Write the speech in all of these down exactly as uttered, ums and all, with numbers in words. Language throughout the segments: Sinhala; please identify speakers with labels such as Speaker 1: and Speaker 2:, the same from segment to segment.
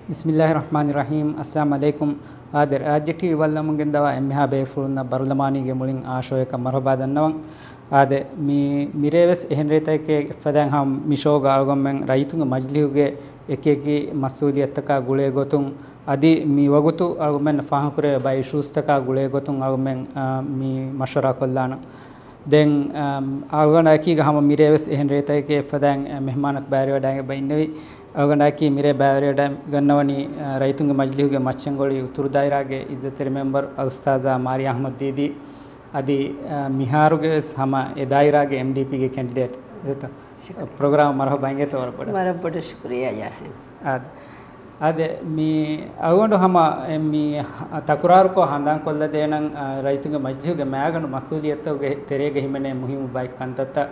Speaker 1: Bismillahirrahmanirrahim. Assalamu alaikum. Ader Raajjetv Barulamaani dawa emha beefulna Barulamaani ge mulin aashoyaka marhaba dannawan. Ade mi mireves ehenretake fadan ham mishoga algommen raitunga majlihuge ekeki masuliyattaka gule gotun adi mi wagutu algommen fahakure by issues taka gule gotun algommen mi mashwara kollana. Den algonaki ga ham mireves ehenretake fadan mehmanak bayriwa dange bainnevi algonaki mire bayriwa gannawani raitunga majlihuge machchangoli uturu dairage izzatere member ustaza Mariya Didi adi miharuge sama e dairage M D P ge candidate zeta program marhaba inge tawar pada
Speaker 2: marhaba shukriya yasin
Speaker 1: ad ade mi agondo hama mi takuraru ko handan kolla denan raitunge majlihuge maganu masuliyatuge terege himene muhimu bai kantata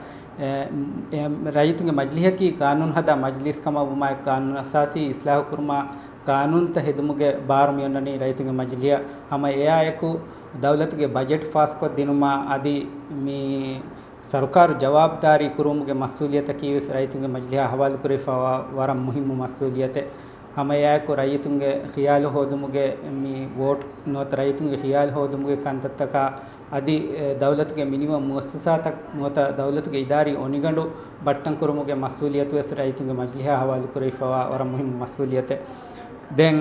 Speaker 1: raitunge majlihaki kanun hada majlis kama buma kanun asasi islah kurma kanun ta hedumuge barum yonnani raitunge majliya hama eayaku दौलत के बजट फास को दिनुमा आदि मी सरकार जवाबदारी कुरुमुगे मसूलियत की विस रईतुंगे मजलिया हवाल कुरे फवा वरम मुहिम मसूलियत हमें या को रईतुंगे ख्याल होदमुगे मी वोट नोत रईतुंगे ख्याल होदमुगे कंतत का आदि दौलत के मिनिमम मुअस्ससा तक नोत दौलत के इदारी ओनिगंडो बट्टन कुरुमुगे मसूलियत विस रईतुंगे मजलिया हवाल कुरे फवा वरम मुहिम मसूलियत देन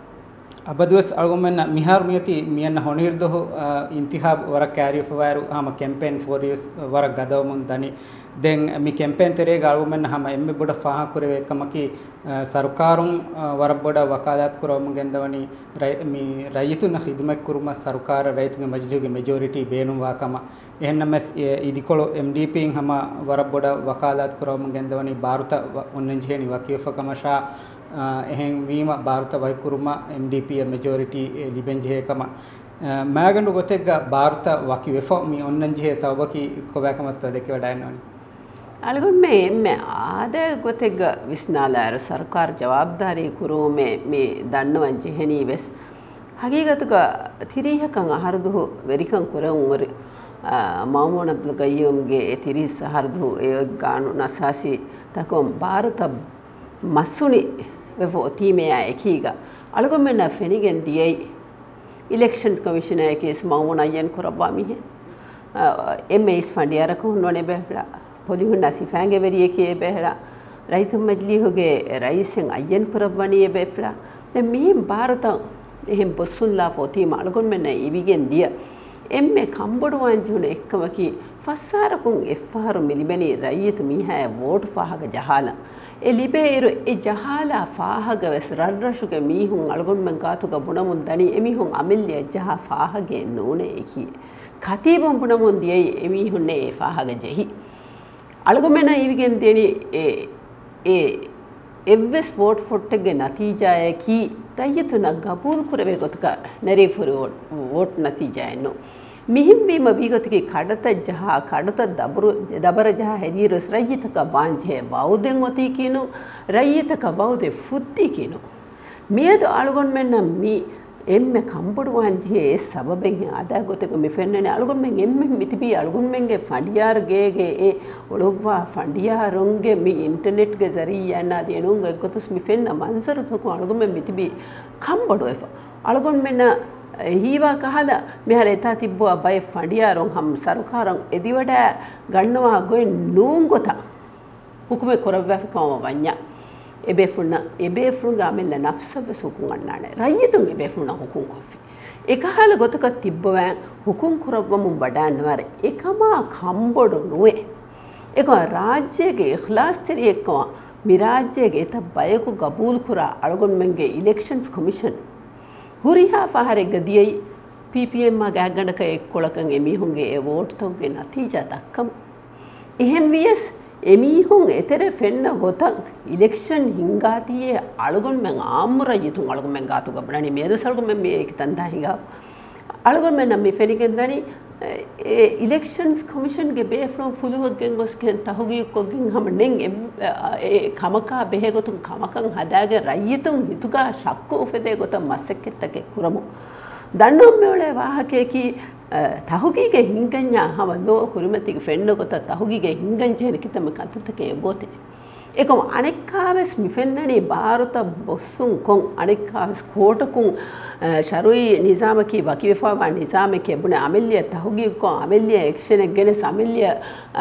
Speaker 1: abadus algomen mihar miyati miyan honirdo intihab wara carry fawaru hama campaign for years wara gadawmun dani den mi campaign tere algomen hama emme boda faha kureve kamaki sarkarum wara boda wakalat kurum gendawani mi rayituna khidmat kuruma sarkar rayitun majlihuge majority beenum wakama ehennames idikolo M D P hama wara boda wakalat kurum gendawani baruta onnenjeni wakifa kamasha එහෙන් වීම Bharat වයිකුරුම M D P majority ලිබෙන්ජේ කම මාගඬු ගොතෙග්ග ಭಾರತ වකි වෙෆ මි ඔන්නන්ජේ සවබකි කොබෑකමත් දෙක වඩායනවනි
Speaker 2: අලගොන් මේ මේ ආද ගොතෙග්ග විස්නාලාර ਸਰකාර ජවාබ්දාරී කුරුමේ මේ දන්නවන් ජෙහෙනී වෙස් හගීගතක තිරීහකන් අහරදු වෙරිකන් කුරන් වර මාමුන අබ්දුල් ගය්යුම්ගේ තිරිස් අහරදු ඒ ගානු නසාසි තකොම් ಭಾರತ මස්සුනි වෙෆෝ තීමේ එකීගා අලගොම්මෙන්න ෆෙනිගෙන් දියයි ඉලෙක්ෂන්ස් කමිෂනර් එකේස් මවුන අයන් කරබා මිහෙ එම්එස් ෆන්ඩියර කොන්නෝනේ බෙහලා පොලිහුන්නා සිෆාංගේ වෙරියකේ බෙහලා රයිතු මජ්ලිහුගේ රයිසෙන් අයන් කරබණියේ බෙෆලා දැන් මේ ಭಾರತ එහෙන් බොස්සුල්ලා ෆෝතීම අලගොම්මෙන්න ඉවිගෙන් දිය එම්මේ කම්බඩුවන් ජුන එක්කමකි ෆස්සාරකුන් එෆ්ආර් මිලිබෙනි රයිතු මිහා වෝට් ෆාහක ජහාලා එලිබේරු ඒ ජහාලා ෆාහග වෙස් රද්රෂුක මීහුන් අලගොන් මන් කාතුක බුණමුන් දනි එමිහුන් අමිල්ලිය ජහ ෆාහගේ නෝනේ කි කතිබම් බුණමුන් දියයි එමිහුන් නේ ෆාහග ජෙහි අලගොන් මෙන්න ඊවිගෙන් දෙනි ඒ ඒ එව්ස් වෝට් ෆොට්ටගේ නතිජාය කි රයිතුන ගබූල් කුරවේ ගොතක නරේ ෆුරු වෝට් නතිජාය නෝ මිහිම් වීම විගතකේ කඩත ජහ කඩත දබරු දබර ජහ හැදීරස් රයිතක බාංජේ බෞද්ධෙන් ඔති කිනු රයිතක බෞද්ධ ෆුද්දි කිනු මේද අලගොන් මෙන්න මි එම්මෙ කම්බුඩු වංජේ සබබෙන් ආදා ගොතක මෙෆෙන්නනේ අලගොන් මෙන් එම්මෙ මිතිබි අලගොන් මෙන්ගේ ෆඩියාර ගේගේ ඒ ඔලොව්වා ෆඩියාරොන්ගේ මි ඉන්ටර්නෙට් ගේ zariya නා දෙනුංග ගොතස් මිෆෙන්න මන්සර සොකු අලගොන් මෙන් මිතිබි කම්බඩු එෆ අලගොන් මෙන්න හීවා කහලා මෙහර එතා තිබ්බුවා බය ෆඩියාරොන් හම් සරකාරන් එදිවඩ ගන්නවා ගොයි නූංගොත හුකුමේ කොරවැෆකම වඤ්ඤා එබෙෆුන එබෙෆුන් ගාමෙල්ල නෆ්සබ සුකුන් අන්නානේ රයිතුන් එබෙෆුන හුකුම් කොෆි එකහල ගොතක තිබ්බවෑන් හුකුම් කරවම වඩාන්නවර එකම කම්බොඩු නුවේ එක රාජ්‍යයේ ඉඛලාස් තරියකම මිරාජ්‍යයේ එත බයකු ගබූල් කුරා අලගොන් මෙන්ගේ ඉලෙක්ෂන්ස් කොමිෂන් හුරිහා ෆහරෙග දියයි P P M මා ගෑගණක එක්කොලකන් එමිහුන්ගේ ඒ වෝට් තොග්ගේ නතිජා දක්කම් එහෙම් වියස් එමිහුන් එතර ෆෙන්න ගොතක් ඉලෙක්ෂන් හිංගාතියේ අලගොන් මෙන් ආම්මර යතුන් අලගොන් මෙන් ගාතු ගබණනි මේදසල්ගොන් මෙන් මේ එක තන්දා හිඟා අලගොන් මෙන් නම් මේ ෆෙනිගෙන් දනි ඒ ඉලෙක්ෂන්ස් කොමිෂන් ගේ බේෆ්ලෝ ෆුලුවගෙන් ගොස්කෙන් තහුගී කොගින් හැම නෙන් ඒ කමකා බෙහෙගොතුන් කමකන් හදාගේ රයිතුන් හිතුගා ශක්කෝ උපදේ ගොත මස්සෙක්කෙත්තගේ කුරමු දන්නොම් මෙවලේ වාහකේකි තහුගීගේ හිංගඤ්ඤා හම ලෝ කුරුමතිගේ ෆෙන්න ගොත තහුගීගේ හිංගඤ්ජේන කිතම කන්තතකේ බොතේ ඒකම අනෙක්කාවස් මිෆෙන්නනේ ಭಾರತ බොස්සුන් කොන් අනෙක්කාවස් කෝටකුන් ශරුයි නිසාමකී වකිවෙෆාවා නිසාමකී බුනේ අමෙල්ලිය තහුගී කො අමෙල්ලිය එක්ෂන ගෙන සමෙල්ලිය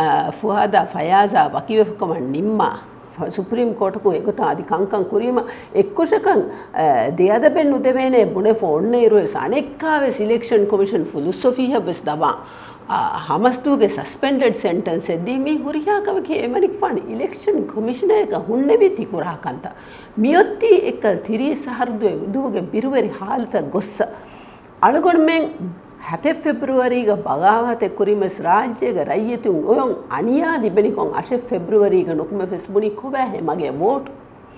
Speaker 2: ෆුහාදා ෆයාසා වකිවෙෆකම නිම්මා ಸುಪ್ರೀಂ ಕೋರ್ಟ್ಗೂ ಎಗುತ್ತ ಅದಿ ಕಂಕಂ ಕುರಿಮ ಎಕ್ಕುಶಕಂ ದೇಯದ ಬೆನ್ನು ದೇವೇನೆ ಬುನೆ ಫೋನ್ನೆ ಇರುವ ಅನೆಕ್ಕಾವೆ ಸಿಲೆಕ್ಷನ್ ಕಮಿಷನ್ ಫಿಲೋಸಫಿಯ ಬೆಸ್ ದವಾ ಹಮಸ್ತುಗೆ ಸಸ್ಪೆಂಡೆಡ್ ಸೆಂಟೆನ್ಸ್ ಎದ್ದಿ ಮಿ ಹುರಿಯಾಕವಕ್ಕೆ ಎಮನಿಕ್ ಫಂಡ್ ಇಲೆಕ್ಷನ್ ಕಮಿಷನ್ ಏಕ ಹುಣ್ಣೆ ಬಿತಿ ಕುರಾಕಂತ ಮಿಯೊತ್ತಿ ಎಕ್ಕ ತಿರಿ ಸಹರ್ದು ದುಗೆ ಬಿರುವೆರಿ ಹಾಲತ ಗೊಸ್ಸ ಅಳಗೊಂಡ್ಮೆಂ ಹತೆ ಫೆಬ್ರವರಿಗೆ ಬಗಾವತೆ ಕುರಿಮೆಸ್ ರಾಜ್ಯಗೆ ರೈಯತು ಒಯಂ ಅನಿಯಾ ದಿಬೆನಿಕೊಂ ಅಶೆ ಫೆಬ್ರವರಿಗೆ ನುಕುಮೆ ಫೆಸ್ಬುನಿ ಕೊಬೆ ಮಗೆ ವೋಟ್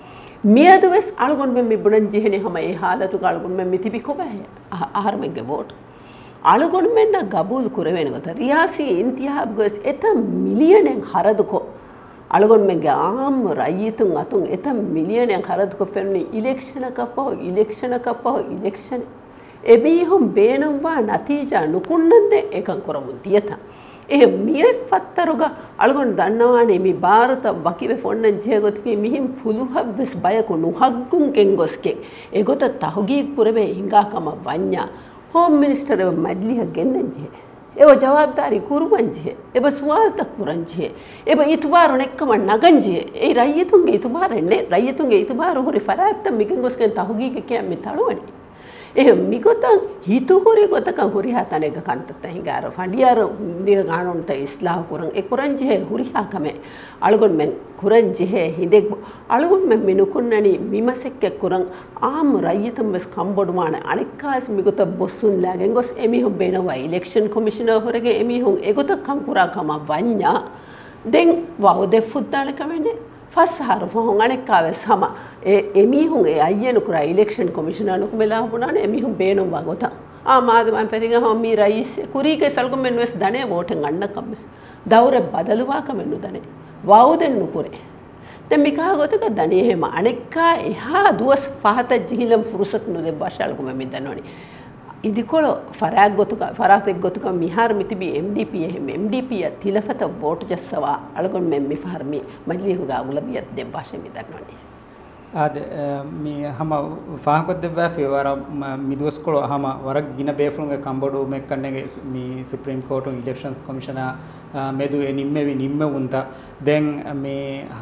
Speaker 2: ಮಿಯದುವೆಸ್ ಅಳಗೊಂಡ್ಮೆ ಮಿಬುಣನ್ ಜಿಹನಿ ಹಮ ಈ ಹಾಲತು ಅಳಗೊಂಡ್ಮೆ ಮಿತಿಬಿ ಕೊಬೆ ಆಹಾರಮೆಗೆ ವೋಟ್ ಅಳಗೊಂಡ್ಮೆನ್ನ ಗಬೂಲ್ ಕುರೆವೇನು ಗೊತ್ತ ರಿಯಾಸಿ ಇಂತಿಹಾಬ್ ಗೊಸ್ ಎತ ಮಿಲಿಯನ್ ಹರದುಕೊ ಅಳಗೊಂಡ್ಮೆಗೆ ಆಮ್ ರೈಯತು ಅತುಂ ಎತ ಮಿಲಿಯನ್ ಹರದುಕೊ ಫೆನ್ನಿ ಇಲೆಕ್ಷನ್ ಕಫೋ ಇಲೆಕ್ಷನ್ ಕಫೋ ಇಲೆಕ್ಷನ್ එබීහොම් බේනම්වා නතිජා නුකුන්නන්ද ඒකන් කරමුන් තියත ඒ මිය ෆත්තරුග අලගොන් දන්නවානේ මේ ಭಾರತ වකිවේ ෆොන්නන් ජේගොත්කි මිහිම් ෆුලුහබ්ස් බයකු නුහග්ගුන් කෙන්ගොස්කේ ඒගොත තහුගී පුරවේ හිඟාකම වඤ්ඤා හෝම් මිනිස්ටර් එව මජ්ලිහ ගෙන්නන් ජේ එව ජවාබ්දාරි කුරුමන් ජේ එබ සුවාල්ත කුරන් ජේ එබ ඉතුබාරු නෙක්කම නගන් ජේ ඒ රයියතුන්ගේ ඉතුබාරන්නේ රයියතුන්ගේ ඉතුබාරු හොරි ෆරාත්ත මිකෙන්ගොස්කෙන් තහුගී කිය මේ තළුවනේ ඒ මිගොතන් හිතුහොරි ගොතකන් හුරිහා තනෙක කන්තත හිඟාර ෆඩියාර දිග ගානොන්ත ඉස්ලාහ කුරන් ඒ කුරන් ජේ හුරිහා කමේ අලගොන් මෙන් කුරන් ජේ හිදෙක් අලගොන් මෙන් මිනුකුන්නනි මිමසෙක්ක කුරන් ආම් රයියතම් බස් කම්බොඩුමාන අනිකාස් මිගොත බොස්සුන් ලාගෙන් ගොස් එමිහො බේනවා ඉලෙක්ෂන් කොමිෂනර් හොරගේ එමිහොන් ඒගොත කම් කුරා කම වඤ්ඤා දෙන් වවුද ෆුද්දාල කමනේ ಫಸ್ಹಾರು ಫೋಂಗ್ ಅನೆಕ್ಕಾವೆ ಸಮ ಎ ಎಮಿಹುಂ ಎ ಅಯ್ಯನು ಕುರ ಇಲೆಕ್ಷನ್ ಕಮಿಷನರ್ ನುಕು ಮೆಲಾ ಹುನಾನೆ ಎಮಿಹುಂ ಬೇನು ಬಾಗೋತ ಆ ಮಾದ ಮಂ ಪೆರಿಗ ಹಂ ಮಿ ರೈಸ್ ಕುರಿಗೆ ಸಲ್ಗು ಮೆನ್ವೆಸ್ ದನೆ ವೋಟೆಂಗ್ ಅಣ್ಣ ಕಮ್ಮಿಸ್ ದೌರೆ ಬದಲುವಾ ಕಮೆನ್ನು ದನೆ ವಾವುದೆನ್ ನುಕುರೆ ದೆ ಮಿಕಾ ಗೊತಕ ದನೆ ಹೆಮ ಅನೆಕ್ಕಾ ಎಹಾ ದುವಸ್ ಫಹತ ಜಿಹಿಲಂ ಫುರ್ಸತ್ ನುದೆ ಬಾಶಾಲ್ಗು ಮೆಮಿ ದನೋನಿ ඉදිකොළ ෆරාග් ගොතුක ෆරාතෙක් ගොතුක මිහාර මිතිබි එම්ඩීපී එහෙම එම්ඩීපී තිලෆත වෝට් ජස්සවා අලගොන් මෙම් මිෆාර්මි මජ්ලිහුගා උලබියත් දෙබ්බාෂෙ මිදන්නෝනි
Speaker 1: ආද මේ හම ෆාහකොත් දෙබ්බා ෆේවර මිදුස්කොළ හම වරක් ගින බේෆුන්ගේ කම්බොඩු මෙක්කන්නේගේ මේ සුප්‍රීම් කෝර්ට් ඉලෙක්ෂන්ස් කමිෂනර් මෙදු එනිම්මෙවි නිම්ම උන්ත දැන් මේ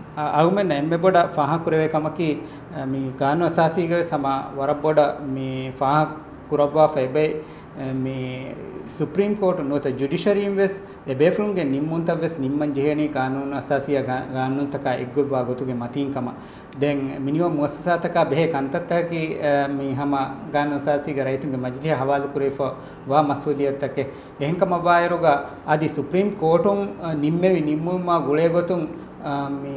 Speaker 1: අගමන එම්බෙ බොඩ ෆාහ කුරවේ කමකි මේ ගාන අසාසීගේ සම වරක් බොඩ මේ ෆාහ ಕುರಬ್ಬಾ ಫೈಬೈ ಮೇ ಸುಪ್ರೀಂ ಕೋರ್ಟ್ ನೋತ ಜುಡಿಷರಿಯಂ ವೆಸ್ ಎ ಬೇಫ್ಲುಂಗೆ ನಿಮ್ಮುಂತ ವೆಸ್ ನಿಮ್ಮನ್ ಜೆಹನಿ ಕಾನೂನು ಅಸಾಸಿಯ ಕಾನೂನು ತಕ ಎಗ್ಗೊಬ್ಬಾ ಗೊತುಗೆ ಮತೀನ್ ಕಮ ದೆನ್ ಮಿನಿಮಮ್ ಮುಸ್ಸಾತಕ ಬೆಹೆ ಕಂತತ್ತಕಿ ಮಿ ಹಮ ಕಾನೂನು ಅಸಾಸಿಗೆ ರೈತುಗೆ ಮಜ್ಲಿಹ ಹವಾಲು ಕುರೇಫ ವಾ ಮಸೂಲಿಯತ್ ತಕೆ ಎಹಂಕಮ ಬಾಯರುಗ ಆದಿ ಸುಪ್ರೀಂ ಕೋರ್ಟುಂ ನಿಮ್ಮೆವಿ ನಿಮ್ಮುಮ ಗುಳೆ ಗೊತುಂ ಮಿ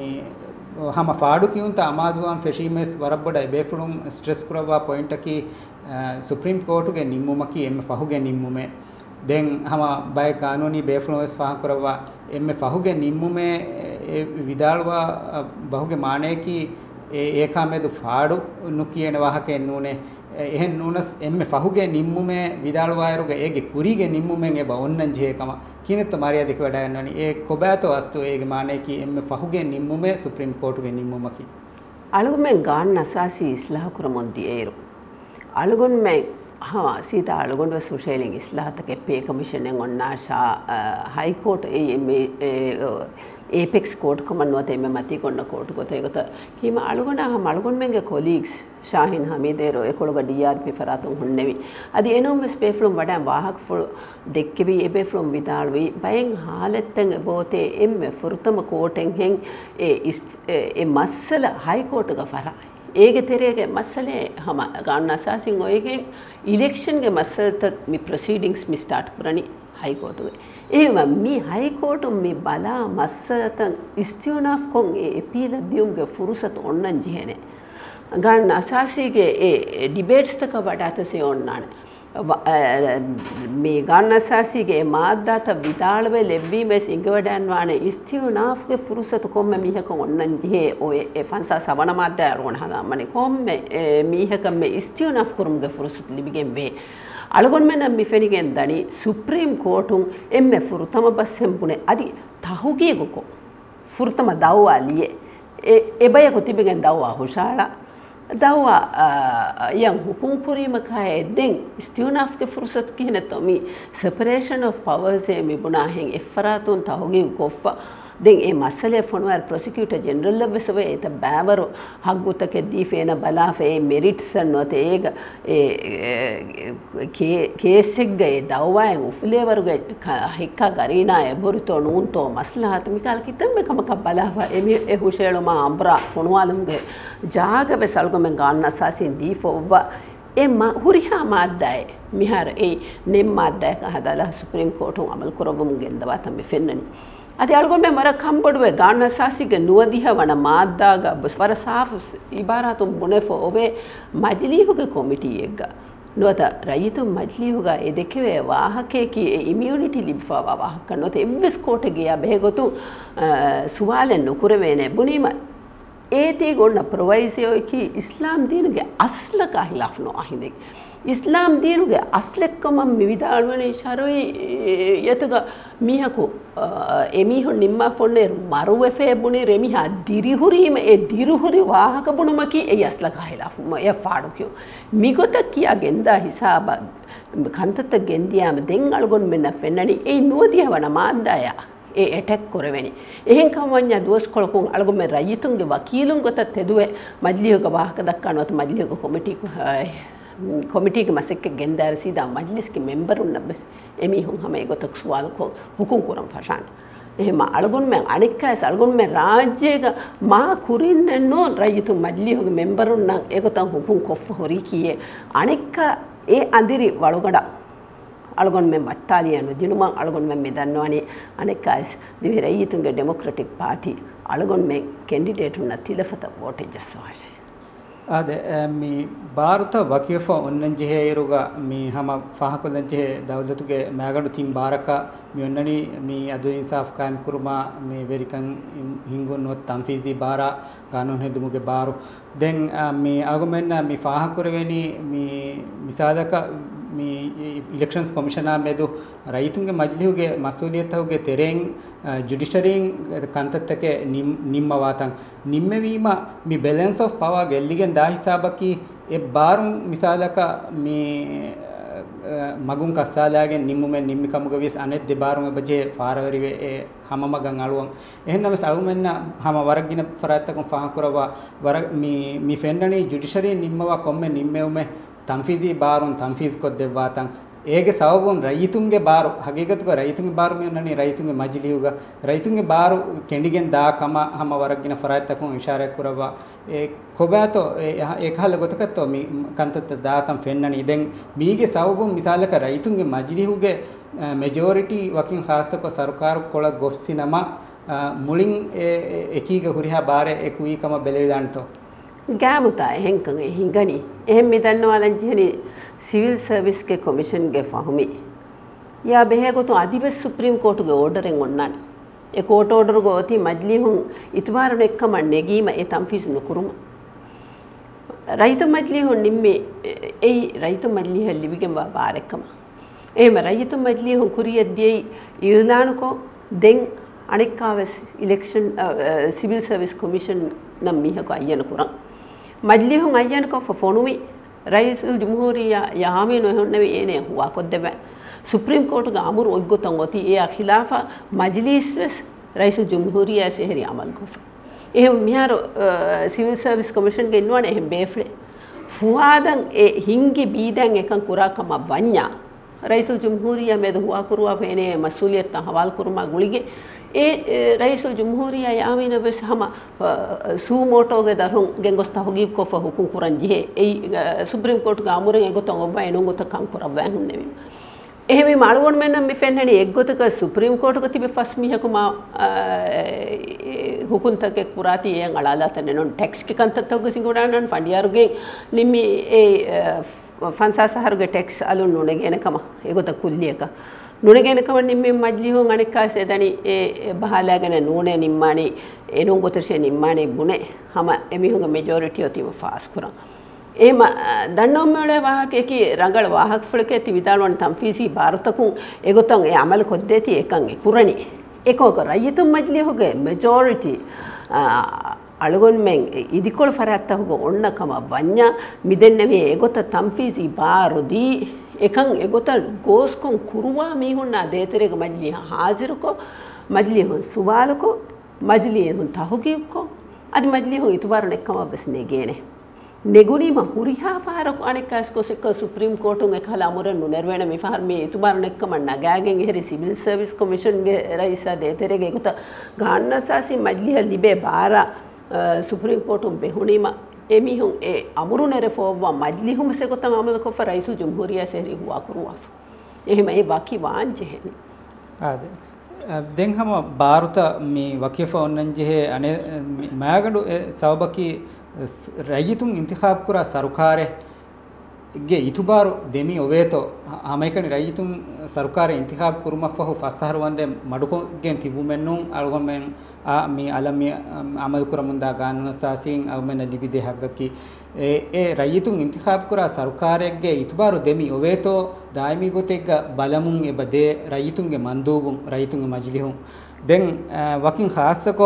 Speaker 1: ಹಮ ಫಾಡು ಕಿಯುಂತ ಅಮಾಜುವಾಂ ಫೆಶಿಮೆಸ್ ವರಬ್ಬಡ ಬೇಫ್ಲುಂ ಸ್ಟ್ರೆಸ್ ಕುರವಾ ಪಾಯಿಂಟ್ ಅಕಿ ಸುಪ್ರೀಂ ಕೋರ್ಟ್ಗೆ ನಿಮ್ಮುಮಕಿ ಎಮ್ಮೆ ಫಹುಗೆ ನಿಮ್ಮುಮೆ ದೆನ್ ಹಮ ಬೈ ಕಾನೂನಿ ಬೇಫ್ಲೋಸ್ ಫಹ ಕುರವ ಎಮ್ಮೆ ಫಹುಗೆ ನಿಮ್ಮುಮೆ ವಿದಾಳ್ವ ಬಹುಗೆ ಮಾಣೇಕಿ ಏಕಾಮೆದು ಫಾಡು ನುಕಿಯೇನ ವಾಹಕೆ ನೂನೆ එහෙන් නුනස් එම්මෙ ෆහුගේ නිම්මුමේ විදාලවායරුගේ ඒගේ කුරිගේ නිම්මුමෙන් එබ ඔන්නන් ජේකම කිනෙත් මාරියා දෙක වඩා යනවනි ඒ කොබෑතෝ අස්තු ඒගේ මානේ කි එම්මෙ ෆහුගේ නිම්මුමේ සුප්‍රීම් කෝර්ටුගේ නිම්මුමකි
Speaker 2: අලුගුමෙන් ගාන්න අසාසි ඉස්ලාහ කරමුන්ති ඒරු අලුගුන්මෙන් හා සීතා අලුගුන්ව සුෂේලින් ඉස්ලාහතකේ පේ කමිෂනෙන් ඔන්නාෂා හයි කෝර්ට් ඒ මේ ඒපෙක්ස් කෝර්ට් කමන්වත එමෙ මති කොන්න කෝර්ට් ගොත ඒකත කීම අලුගුණ හම අලුගුන්මෙන්ගේ කොලීග්ස් ශාහින් හමීදේරෝ එකොළග ඩීආර්පී ෆරාතුන් හුන්නෙවි අදි එනොම් ස්පේෆ්ලොම් වඩා වාහක ෆුල් දෙක්කෙවි එබෙෆ්ලොම් විදාල්වි බයෙන් හාලෙත්තන් බෝතේ එම්මෙ ෆුර්තම කෝටෙන් හෙන් ඒ ඒ මස්සල හයි කෝර්ට් ග ෆරා ඒගේ තෙරේගේ මස්සලේ හම ගන්න අසාසින් ඔයගේ ඉලෙක්ෂන් ගේ මස්සලත මි ප්‍රොසීඩින්ග්ස් මි ස්ටාර්ට් කරණි හයි කෝර්ට් වේ ඒව මි හයි කෝර්ට් මි බලා මස්සලතන් ඉස්තියුනාෆ් කොන් ඒ අපීල දියුම්ගේ ෆුරුසත් ඔන්නන් ජීහනේ ගන්න අසාසිගේ ඒ ඩිබේට්ස් තක වඩාතසේ ඔන්නාන මේ ගන්න අසාසිගේ මාද්දාත විදාලවේ ලැබීමේ සිංගවඩන් වානේ ඉස්තියුනාෆ්ගේ ෆුරුසත් කොම්ම මිහක ඔන්නන් ජීහේ ඔය ඒ ෆන්සා සවන මාද්දා අරගෙන හදාමනේ කොම්ම මිහක මේ ඉස්තියුනාෆ් කුරුම්ගේ ෆුරුසත් ලිබිගෙන් වේ අලගොන් මෙන්න මිෆෙනිගෙන් දනි සුප්‍රීම් කෝර්ටුන් එම්මෙ ෆුරුතම බස්සෙන් පුනේ අදි තහුගියගොකෝ ෆුරුතම දව්වාලියේ එබය කොතිබෙන් දවවා හුෂාලා දවවා යම් හුකුම් කුරීමකය දෙන් ස්තියුනාෆ්ගේ ෆුර්සත් කිහිනතොමි separation of powers ඒ මිබුණාහෙන් එෆරාතුන් තහොගේ කොෆ්ෆා දෙන් ඒ මස්සලේ ෆොනවර් ප්‍රොසිකියුටර් ජෙනරල් ලෙවසවේ ඒත බෑවරු හග්ගුතක දීෆේන බලාෆේ මෙරිට්ස් අන්නොත ඒක ඒ කේස් එකගේ දවවාය උෆලේවරුගේ හික්කා ගරීනා එබොරිතෝ නූන්තෝ මස්ලහත් මිකාල කිතම් මේකම කබලාවා එමි ඒ හුෂේලොම අම්බ්‍රා ෆොනවාලුගේ ජාගබ සල්ගොමෙන් ගන්න අසසින් දීෆෝව ඒ හුරිහා මාද්දාය මිහර ඒ නෙම් මාද්දාය කහදාලා සුප්‍රීම කෝටුන් අමල් කරවමු ගෙන්දවා තමයි ෆෙන්නනි අද අල්ගොන් මේ මර කම්බඩුවේ ගාන්න සාසිගේ නුවදිහ වන මාද්දාග බස්වර සාෆ් ඉබාරතුම් බොනෙෆෝ ඔබේ මජ්ලිහුගේ කොමිටි එක නුවත රයිතුම් මජ්ලිහුගා ඒ දෙකේ වාහකේ කි ඉමුනිටි ලිබ්ෆා වාහක නොත එම්විස් කෝට ගියා බෙහෙගොතු සුවාලෙන් නුකුර වේනේ බුනීම ඒති ගොන්න ප්‍රොවයිසියෝ කි ඉස්ලාම් දීනුගේ අස්ලක හිලාෆ් නෝ අහින්දේ ඉස්ලාම් දීනුගේ අස්ලෙක්කම මිවිදාල්වනේ ශරොයි යතුග මීහකු එමිහොන් නිම්මා ෆොන්නේ මරුවෙෆේ බුනි රෙමිහා දිරිහුරීම ඒ දිරිහුරි වාහක බුනුමකි ඒ අස්ලක හිලාෆ් ය ෆාඩු කියෝ මිගොත කියා ගෙන්දා හිසාබ කන්තත ගෙන්දියාම දෙන් අලගොන් මෙන්න ෆෙන්නනි ඒ නුවදිය වන මාද්දාය ඒ ඇටැක් කරවෙනි එහෙන් කවඤ්ඤා දොස් කොලකුන් අලගොන් මෙ රයිතුන්ගේ වකීලුන් ගොත තෙදුවේ මජ්ලිහක වාහක දක්කනොත් මජ්ලිහක කොමිටි කොමිටිගේ මසෙක්ක ගෙන්දාර සීදා මජ්ලිස්ගේ මෙම්බරුන් නබස් එමිහුන් හැම එකතක් සුවාල් කො හුකුම් කරම් ෆෂාන් එහෙම අලගොන් මෙන් අනික්කස් අලගොන් මෙ රාජ්‍යයක මා කුරින්නේ නෝ රයිතු මජ්ලිහගේ මෙම්බරුන් නම් ඒකතන් හුකුම් කොෆ හොරි කියේ අනික්ක ඒ අඳිරි වලගඩ අලගොන් මෙන් වට්ටාලියන දිනුම අලගොන් මෙන් මෙදන්නවනේ අනික්කස් දිවි රයිතුන්ගේ ඩෙමොක්‍රැටික් පාටි අලගොන් මෙන් කැන්ඩිඩේට් උන්න තිලෆත වෝටේජස් වාෂේ
Speaker 1: ಅದೇ ಮೀ ಭಾರತ ವಕೀಫ ಒನ್ನಂಜೆ ಇರುಗ ಮೀ ಹಮ ಫಾಹಕೊಲ್ಲಂಜೆ ದೌಲತುಗೆ ಮ್ಯಾಗಡು ತಿಂ ಬಾರಕ ಮೀ ಒನ್ನನಿ ಮೀ ಅದು ಇನ್ಸಾಫ್ ಕಾಯಂ ಕುರ್ಮಾ ಮೀ ವೆರಿಕಂ ಹಿಂಗು ನೋ ತಂಫೀಜಿ ಬಾರ ಕಾನೂನು ಹೆದುಮುಗೆ ಬಾರು ದೆನ್ ಮೀ ಆಗುಮೆನ್ನ ಮೀ ಫಾಹಕುರವೆನಿ ಮೀ ಮಿಸಾದಕ ಮೀ ಇಲೆಕ್ಷನ್ಸ್ ಕಮಿಷನಾ ಮೇದು ರೈತುಂಗೆ ಮಜ್ಲಿಹುಗೆ ಮಸೂಲಿಯತ್ತಹುಗೆ ತೆರೆಂಗ್ ಜುಡಿಷರಿಯಿಂಗ್ ಕಂತತ್ತಕ್ಕೆ ನಿಮ್ ನಿಮ್ಮ ವಾತಂ ನಿಮ್ಮೆವೀಮ ಮೀ ಬ್ಯಾಲೆನ್ಸ್ ಆಫ್ ಪವರ್ ಗೆಲ್ಲಿಗೆನ್ ದಾ ಹಿಸಾಬಕಿ ಎ ಬಾರು ಮಿಸಾಲಕ ಮೀ ಮಗುಂ ಕಸ್ಸಾಲಾಗೆ ನಿಮ್ಮುಮೆ ನಿಮ್ಮಿ ಕಮುಗ ವಿಸ್ ಅನೆತ್ ದೆ ಬಾರು ಬಜೆ ಫಾರವರಿವೆ ಎ ಹಮಮಗಂ ಅಳುವಂ ಎಹನ್ನಮ ಸಳುಮೆನ್ನ ಹಮ ವರಗಿನ ಫರಾತ್ತಕಂ ಫಾಹಕುರವ ವರ ಮೀ ಮೀ ಫೆಂಡನಿ ಜುಡಿಷರಿ ನಿಮ್ಮವ ಕೊಮ್ಮೆ ನಿಮ್ಮೆವುಮೆ ತಂಫೀಜಿ ಬಾರುನ್ ತಂಫೀಜ್ ಕೊದ್ದೆವಾತಂ ಏಗೆ ಸವಬುನ್ ರೈತುಂಗೆ ಬಾರು ಹಗೀಗತುಗ ರೈತುಂಗೆ ಬಾರು ಮೇನನಿ ರೈತುಂಗೆ ಮಜ್ಲಿಯುಗ ರೈತುಂಗೆ ಬಾರು ಕೆಂಡಿಗೆನ್ ದಾ ಕಮ ಹಮ ವರಗಿನ ಫರಾತ್ತಕಂ ಇಶಾರೆ ಕುರವ ಎ ಕೊಬಾತೋ ಏಕಹಲ ಗೊತಕತ್ತೋ ಮಿ ಕಂತತ ದಾತಂ ಫೆನ್ನನಿ ಇದೆನ್ ಮೀಗೆ ಸವಬುನ್ ಮಿಸಾಲಕ ರೈತುಂಗೆ ಮಜ್ಲಿಹುಗೆ ಮೆಜಾರಿಟಿ ವಕಿನ್ ಖಾಸಕ ಸರ್ಕಾರ ಕೊಳ ಗೊಫ್ಸಿನಮ ಮುಳಿಂ ಎಕೀಗ ಹುರಿಹಾ ಬಾರೆ ಎಕುಯಿ ಕಮ ಬೆಲೆವಿದಾಂತೋ
Speaker 2: ගෑමුතා එහෙන් කං එහි ගනි එහෙන් මිදන්නවා ලංජිහනි සිවිල් සර්විස් ගේ කොමිෂන් ගේ ෆහුමි යා බෙහෙගොතු අධිබස් සුප්‍රීම කෝට් ගේ ඕඩරෙන් ඔන්නන් ඒ කෝට් ඕඩර් ගෝති මජ්ලිහුන් ඉතබාරන එක්කම නෙගීම ඒ තම්ෆීස් නුකුරුම රයිත මජ්ලිහුන් නිම්මේ ඒ රයිත මජ්ලිහ ලිවිගෙන් වා බාරෙක්කම එහෙම රයිත මජ්ලිහුන් කුරියද්දී ඉලානුකෝ දෙන් අනික්කාවස් ඉලෙක්ෂන් සිවිල් සර්විස් කොමිෂන් නම් මිහක අයන කුරන් මජ්ලිහුන් අයන කො ෆොනුමි රයිසුල් ජම්හූරියා යහමි නොහොන්නවේ එනේ හුවා කොද්දබ සුප්‍රීම කෝට් ගේ අමුරු ඔග්ගොතන් ඔති ඒ ඛිලාෆා මජ්ලිස් වෙස් රයිසුල් ජම්හූරියා සෙහරි අමල් කොෆ එහෙම මිහාර සිවිල් සර්විස් කොමිෂන් ගේ ඉන්නවනේ එහෙම බේෆ්ලේ ෆුවාදන් ඒ හිංගි බීදන් එකන් කුරාකම වඤ්ඤා රයිසුල් ජම්හූරියා මෙද හුවා කුරුවා ෆේනේ මසූලියත් හවාල් කුරුමා ගුලිගේ ඒ රයිසුල් ජම්හූරියා යාමින වෙස් හම සූමෝටෝගේ දරුන් ගෙන්ගොස්ත හොගී කොෆ හුකුම් කුරන් ජෙ ඒ සුප්‍රීම කෝට් ගේ අමුරෙන් එගොතන් ඔබ එනොගොත කම් කරවෑ හුන්නේවි එහෙම මාළුවන් මෙන්න මෙෆෙන්නනි එගොතක සුප්‍රීම කෝට් ගේ තිබෙ ෆස් මිහකුමා හුකුම් තකේ කුරාති එයන් අලාලතන නොන් ටැක්ස් කි කන්තතෝග සිංගුඩානන් ෆන්ඩියාරුගේ නිමි ඒ ෆන්සාසහරුගේ ටැක්ස් අලුන් නුනේගෙනකම එගොත කුල්ලියක නුනගෙනකම නිම්මේ මජ්ලිහුන් අනිකාසේ දනි ඒ බහලාගෙන නූනේ නිම්මානි එනුන් ගොතසේ නිම්මානි බුනේ හැම එමිහුගේ මෙජොරිටි ඔතිම ෆාස් කරන් එහෙම දන්නොම්මලේ වාහකේ කි රංගල වාහක ෆලකේ ති විදාලවන් තම්ෆීසි ಭಾರತකුන් එගොතන් ඒ අමල කොද්දේති එකන් ඒ කුරණි ඒකෝක රයිතු මජ්ලිහුගේ majority algon men idikol faratta hugo onna kama vanya midenne me egota tamfisi barodi ekan egota goskon kurwa mihunna deterega majli haziruko majli hun suwaluko majli hun tahugiyuko adi majli hun itubar nekkama besne gene negunima huriha faharak anekas ko sekka supreme court un ekhala amuren nu nervena mi fahar me itubar nekkama nagagen ehri civil service commission ge raisa deterega egota ganna sasi majli libe bara supreme court un behunima emihun e amurune reforma majli hum se gotan amal ko fa raisu jumhuriya sehri huwa kuruwa ehema e waki wanje heni
Speaker 1: ade den hama bharuta mi wakifa onnanje he ane magadu sawbaki rayitun intikhab kura sarukare ge itubaru demi oveto amaikani rayitun sarukare intikhab kuruma fahu fasahar wande maduko gen tibumennun algomen a mi alami amal kuramunda ganna sasin almen libide haggaki e e rayitun intikhab kura sarukare ge itubaru demi oveto daimi gotegga balamun e bade rayitun ge mandubun rayitun ge majlihun den wakin khassako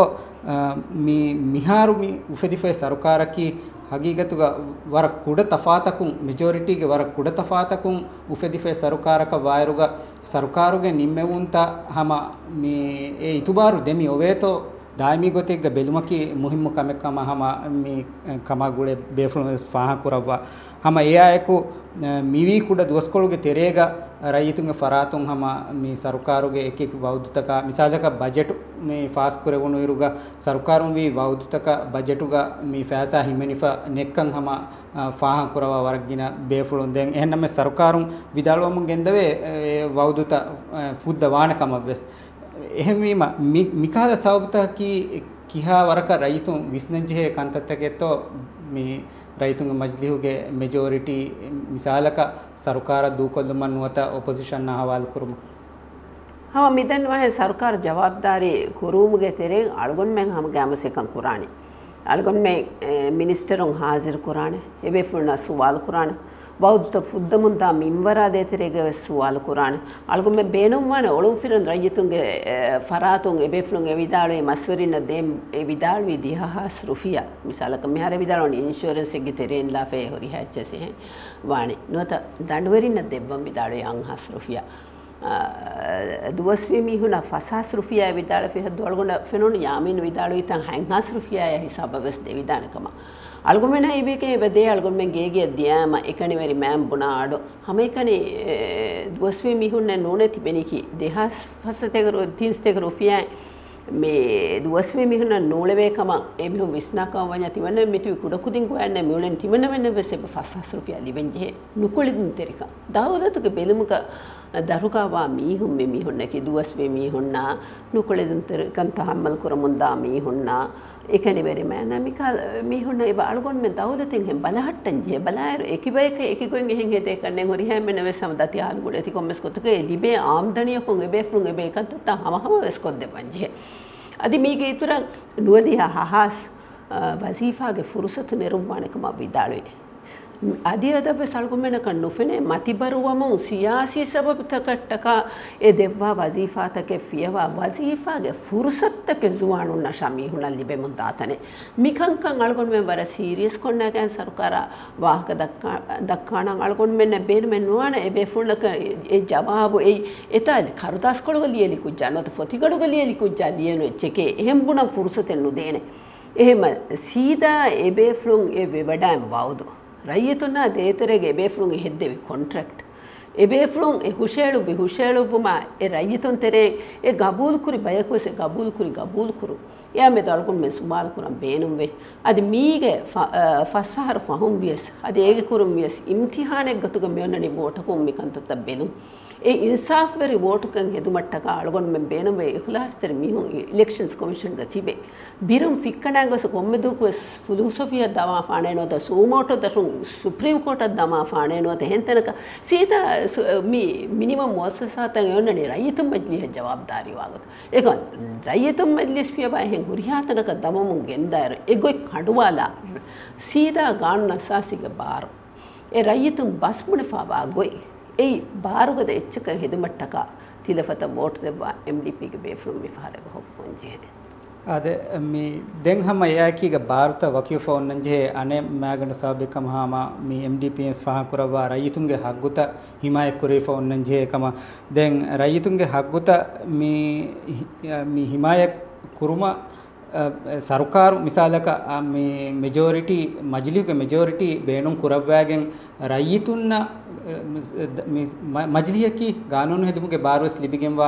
Speaker 1: mi miharu mi ufedife sarukaraki hagigatuga war kuda tafatakun majority ge war kuda tafatakun ufedife sarukaraka vairuga sarukaruge nimmewunta hama mi e itubaru demi oveto daimi gotegga belumaki muhimmu kamekama hama mi kama gule befulmes faha kurawa hama eyaeku miwi kuda doskoluge terega rayitunge faratun hama mi sarukaruge ekek vaudutaka misalaka budget me fast kurevunu iruga sarukarun vi vaudutaka budgetuga mi fasa himenifa nekkan hama faha kurawa wargina befulun den ehnamme sarukarun vidalwamun gendave vauduta fudda wanakama bes ehemima mikada sabta ki kiha waraka rayitun visnanje kantattagetto mi ರೈತುಂಗ ಮಜ್ಲಿಹುಗೆ ಮೆಜಾರಿಟಿ ಮಿಸಾಲಕ ಸರ್ಕಾರ ದೂಕೊಲ್ಲುಮನ್ ನುವತ ಒಪೋಸಿಷನ್ ನ ಹವಾಲ್ ಕುರುಮ
Speaker 2: ಹವ ಮಿದನ್ ವಹೆ ಸರ್ಕಾರ ಜವಾಬ್ದಾರಿ ಕುರುಮುಗೆ ತೆರೆ ಅಳ್ಗೊನ್ ಮೆಂ ಹಮ ಗ್ಯಾಮಸೆ ಕಂ ಕುರಾನಿ ಅಳ್ಗೊನ್ ಮೆ ಮಿನಿಸ್ಟರ್ ಉಂ ಹಾಜಿರ್ ಕುರಾನೆ ಎಬೆ ಫುಲ್ನ ಸುವಾಲ್ ಕುರಾನೆ ಬೌದ್ಧ ಫುದ್ದಮುಂತ ಮಿಂವರಾ ದೇತೆರೆಗೆ ಸುವಾಲ್ ಕುರಾನೆ ಅಳ್ಗೊಮ್ಮೆ ಬೇನುಮ್ವಾನೆ ಒಳುಂ ಫಿರನ್ ರಯ್ಯತುಂಗೆ ಫರಾತುಂ ಎಬೆ ಫುಲುಂ ಎವಿದಾಳು ಮಸ್ವರಿನ ದೇಮ್ ಎವಿದಾಳು ವಿ ದಿಹಾಸ್ ರುಫಿಯಾ ಮಿಸಾಲಕ ಮಿಹಾರ ಎವಿದಾಳು ಇನ್ಶೂರೆನ್ಸ್ ಎಗ್ಗೆ ತೆರೆನ್ ಲಾಫೆ ಹೊರಿ ಹಚ್ಚಸೆ ವಾಣಿ ನೋತ ದಂಡವರಿನ ದೆಬ್ಬಂ ವಿದಾಳು ಯಂ ಹಾಸ್ ರುಫಿಯಾ දුවස්වේ මිහුණ ෆසාස් රුෆියා විදාල ෆෙහ දොල්ගොන ෆෙනොන යාමින් විදාලු ඉතන් හැංහාස් රුෆියා හිසාබවස් දෙවිදානකම අල්ගොමෙන ඉබේකේ බදේ අල්ගොමෙන් ගේගේ දියාම එකනි වෙරි මෑම් බුනාඩෝ හැම එකනි දුවස්වේ මිහුණ නෝනේ තිබෙනිකි දෙහස් ෆසතේගරු තින්ස්තේගරු රුෆියා මේ දුවස්වේ මිහුණ නෝලවේකම ඒ මිහු විස්නාකම වඤ්ඤා තිවන්න මිතු කුඩකුදින් ගොයන්නේ මියුලෙන් තිවන්න වෙන්න වෙසෙ ෆසාස් රුෆියා ලිබෙන්ජේ නුකොලිදින් තෙරික දාවදතුක බෙලමුක දරුකාවා මීහුම් මේ මීහුන්නකි දුවස්වේ මීහුන්නා නුකොලෙදුන්තර කන්ත හම්මල් කරමුන්දා මීහුන්නා එකනි වෙරි මෑන මිකල් මීහුන්න ඒ බාල්ගොන් මෙ දවදතින් හෙම් බලහට්ටන් ජේ බලායර එකිබයක එකිගොන් එහෙන් හෙතේ කන්නේ හොරි හැමෙන වෙ සමදති ආල්ගොඩ ඇති කොම්මස් කොතක ලිබේ ආම්දනිය කොන් එබේ ෆෘන් එබේ කන්ත හම හම වෙස් කොද්ද පංජේ අදි මීගේ ඉතුර නුවදියා හහස් වසීෆාගේ ෆුරුසතු නිරුම්වාණකම විදාලුයි අධියද සල්ගොමෙන කන්නොෆෙනේ මතිබරුවම සියාසී සබබතකට්ටක ඒ දෙවවා වසීෆාතකේ ෆියවා වසීෆාගේ ෆුර්සත්තක ජුවානුන්න ශමීහුන ලිබෙමුන් දාතනේ මිකංකන් අල්ගොන් මෙන් වර සීරියස් කොන්නකන් සර්කාර වාහක දක්කා දක්කාන අල්ගොන් මෙන්න බේන මෙන් නොවන ඒ බෙෆුල්ලක ඒ ජවාබු ඒ එතල් කරුදාස් කොළග ලියලි කුජා නොත ෆොතිගඩුග ලියලි කුජා ලියනු චෙකේ එහෙම් බුණ ෆුර්සතෙන් නුදේනේ එහෙම සීදා ඒ බෙෆුලුන් ඒ වෙබඩම් වවුදු ರೈತುನ ದೇತರೆಗೆ ಎಬೇಫ್ಲುಂ ಹೆದ್ದೆವಿ ಕಾಂಟ್ರಾಕ್ಟ್ ಎಬೇಫ್ಲುಂ ಎ ಹುಷೇಳು ವಿ ಹುಷೇಳು ಬುಮ ಎ ರೈತುನ್ ತೆರೆ ಎ ಗಬೂಲ್ ಕುರಿ ಬಯಕುಸೆ ಗಬೂಲ್ ಕುರಿ ಗಬೂಲ್ ಕುರು ಯಾ ಮೆ ದಲ್ಕುನ್ ಮೆ ಸುಮಾಲ್ ಕುರಂ ಬೇನುಂ ವೆ ಅದಿ ಮೀಗೆ ಫಸಹರ್ ಫಹುಂ ವಿಯಸ್ ಅದಿ ಏಗೆ ಕುರುಂ ವಿಯಸ್ ಇಮ್ತಿಹಾನೆ ಗತುಗ ಮೇನನಿ ವೋಟಕುಂ ಮಿಕಂತತ ಬೆನು ඒ ඉන්සාෆ් වෙරි වෝටුකන් හෙදුමට්ටක අලගොන් මෙන් බේනම ඉඛලාස් තර මිහුන් ඉලෙක්ෂන්ස් කොමිෂන් ගතිබේ බිරුම් ෆික්කණංගස කොම්මෙදුකස් ෆිලොසොෆියා දමා ෆාණේනොත සූමෝටෝ දරුන් සුප්‍රීම් කෝට් දමා ෆාණේනොත හෙන්තනක සීතා මි මිනිමම් මුඅස්සසාතන් යොන්නනි රයිතුම් මජ්ලිහ ජවාබ්දාරි වාගත ඒක රයිතුම් මජ්ලිස් පියබා හෙන් හුරියාතනක දමමුන් ගෙන්දාර එගොයි කඩුවාලා සීතා ගාන්න සාසික බාර ඒ රයිතුම් බස්මුණ ෆාවා ගොයි ඒ ಬಾರುಗದ ಎಚ್ಚಕ ಹೆದುಮಟ್ಟಕ ತಿಲಫತ ವೋಟ್ ದೆವ್ವ ಎಂ ಡಿ ಪಿಗೆ ಬೇಫ್ರಮ್ ಮಿಫಾರೆ ಹೊಪ್ಪಂಜೇನೆ
Speaker 1: ಅದೇ ಮೀ ದೆಂಗ್ ಹಮ ಯಾಕೀಗ ಭಾರತ ವಕೀಫ ಒನ್ನಂಜೆ ಅನೆ ಮ್ಯಾಗಂಡ ಸಾಬಿಕಮ ಹಾಮ ಮೀ ಎಮ್ ಡಿ ಪಿ ಎಸ್ ಫಹ ಕುರವ ರೈತುಂಗೆ ಹಗ್ಗುತ ಹಿಮಾಯ ಕುರೀಫ ಒನ್ನಂಜೆ ಕಮ ದೆಂಗ್ ರೈತುಂಗೆ ಹಗ್ಗುತ ಮೀ ಮೀ ಹಿಮಾಯ ಕುರುಮ ಸರ್ಕಾರು ಮಿಸಾಲಕ ಮೀ ಮೆಜಾರಿಟಿ ಮಜ್ಲಿಗೆ ಮೆಜಾರಿಟಿ ಬೇಣುಂ ಕುರವ್ವಾಗೆನ್ ರೈತುನ್ನ ಮಜ್ಲಿಯಕಿ ಕಾನೂನು ಹೆದುಮುಗೆ ಬಾರ್ವಸ್ ಲಿಬಿಗೆಂವಾ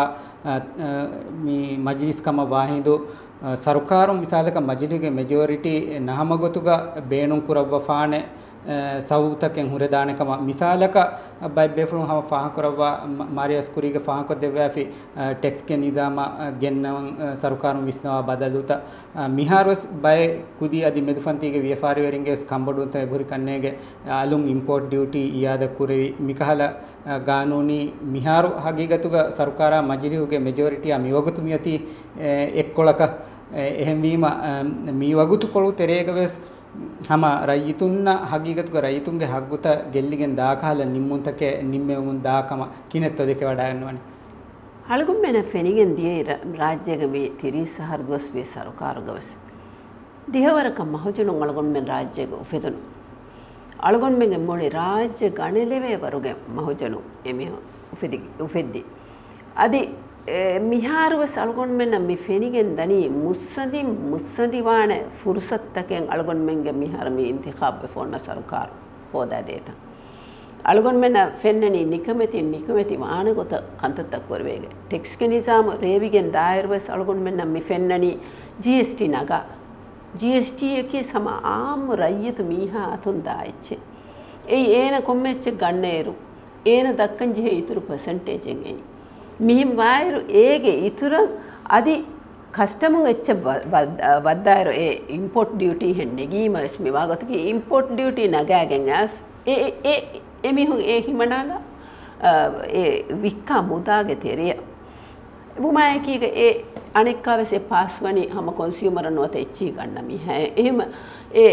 Speaker 1: ಮೀ ಮಜ್ಲಿಸ್ ಕಮ ವಾಹಿಂದು ಸರ್ಕಾರು ಮಿಸಾಲಕ ಮಜ್ಲಿಗೆ ಮೆಜಾರಿಟಿ ನಹಮಗೊತುಗ ಬೇಣುಂ ಕುರವ್ವ ಫಾಣೆ ಸೌತಕೆನ್ ಹುರೆದಾಣಕಮ ಮಿಸಾಲಕ ಬೈ ಬೇಫ್ರು ಹಮ ಫಾಹ ಕುರವ್ವ ಮಾರಿಯಸ್ ಕುರಿಗೆ ಫಾಹ ಕೊದ್ದೆವ್ವಾಫಿ ಟೆಕ್ಸ್ಗೆ ನಿಜಾಮ ಗೆನ್ನವಂ ಸರ್ಕಾರು ವಿಸ್ನವ ಬದಲುತ ಮಿಹಾರಸ್ ಬೈ ಕುದಿ ಅದಿ ಮೆದುಫಂತಿಗೆ ವ್ಯಾಪಾರಿವರಿಂಗೆ ಕಂಬಡು ಅಂತ ಬುರಿ ಕನ್ನೆಗೆ ಅಲುಂ ಇಂಪೋರ್ಟ್ ಡ್ಯೂಟಿ ಇಯಾದ ಕುರೆವಿ ಮಿಕಹಲ ಕಾನೂನಿ ಮಿಹಾರು ಹಗೀಗತುಗ ಸರ್ಕಾರ ಮಜ್ಲಿಹುಗೆ ಮೆಜಾರಿಟಿ ಆ ಮಿವಗುತು ಮಿಯತಿ ಎಕ್ಕೊಳಕ එහෙම වීම මේ වගුතු කොළු තෙරේගවස් හැම රයිතුන්න හගීගතුක රයිතුන්ගේ හග්ගුත ගෙල්ලිගෙන් දාකහල නිම්මුන්තකේ නිම්මෙවුන් දාකම කිනෙත් දෙක වඩා ගන්නවනේ
Speaker 2: අලගොම් මෙන ෆෙනිගෙන් දියේ රාජ්‍යග මේ තිරිස හර්දවස් වේ සරකාරගවස් දිහවරක මහජනුන් අලගොම් මෙන් රාජ්‍යග උෆෙදනු අලගොම් මෙගේ මොලේ රාජ්‍ය ගණලෙවේ වරුගේ මහජනු එමෙ උෆෙදි උෆෙද්දි අදි මිහාරව සල්ගොන් මෙන්න මි ෆෙනිගෙන් දනි මුස්සදි මුස්සදිවාන ෆුර්සත්තකෙන් අලගොන් මෙන්ගේ මිහාර මි ඉන්තිඛාබ් ෆොන්න සර්කාර හොදා දේත අලගොන් මෙන්න ෆෙන්නනි නිකමෙති නිකමෙති වාන ගොත කන්තත්තක් වරවේගේ ටෙක්ස් ගේ නිසාම රේවිගෙන් දායරව සල්ගොන් මෙන්න මි ෆෙන්නනි ජී එස් ටී නගා ජී එස් ටී එකේ සම ආම් රයියත මීහා අතුන් දායිච්චේ ඒ ඒන කොම්මෙච්ච ගන්නේරු ඒන දක්කන් ජෙහි ඉතුරු පර්සන්ටේජ් එකෙන් එයි මිහිම් වායරු ඒගේ ඉතුර අදි කස්ටමුන් එච්ච වද්දායරු ඒ ඉම්පෝට් ඩියුටි හෙන් නෙගීමස් මෙවාගතකි ඉම්පෝට් ඩියුටි නගාගෙන් ඇස් ඒ ඒ එමිහුන් ඒ හිමනාලා ඒ වික්කා මුදාගේ තෙරිය බුමායකීග ඒ අනෙක්කාවසේ පාස්වනි හම කොන්සියුමර් නොත එච්චි ගන්න මිහැ එහෙම ඒ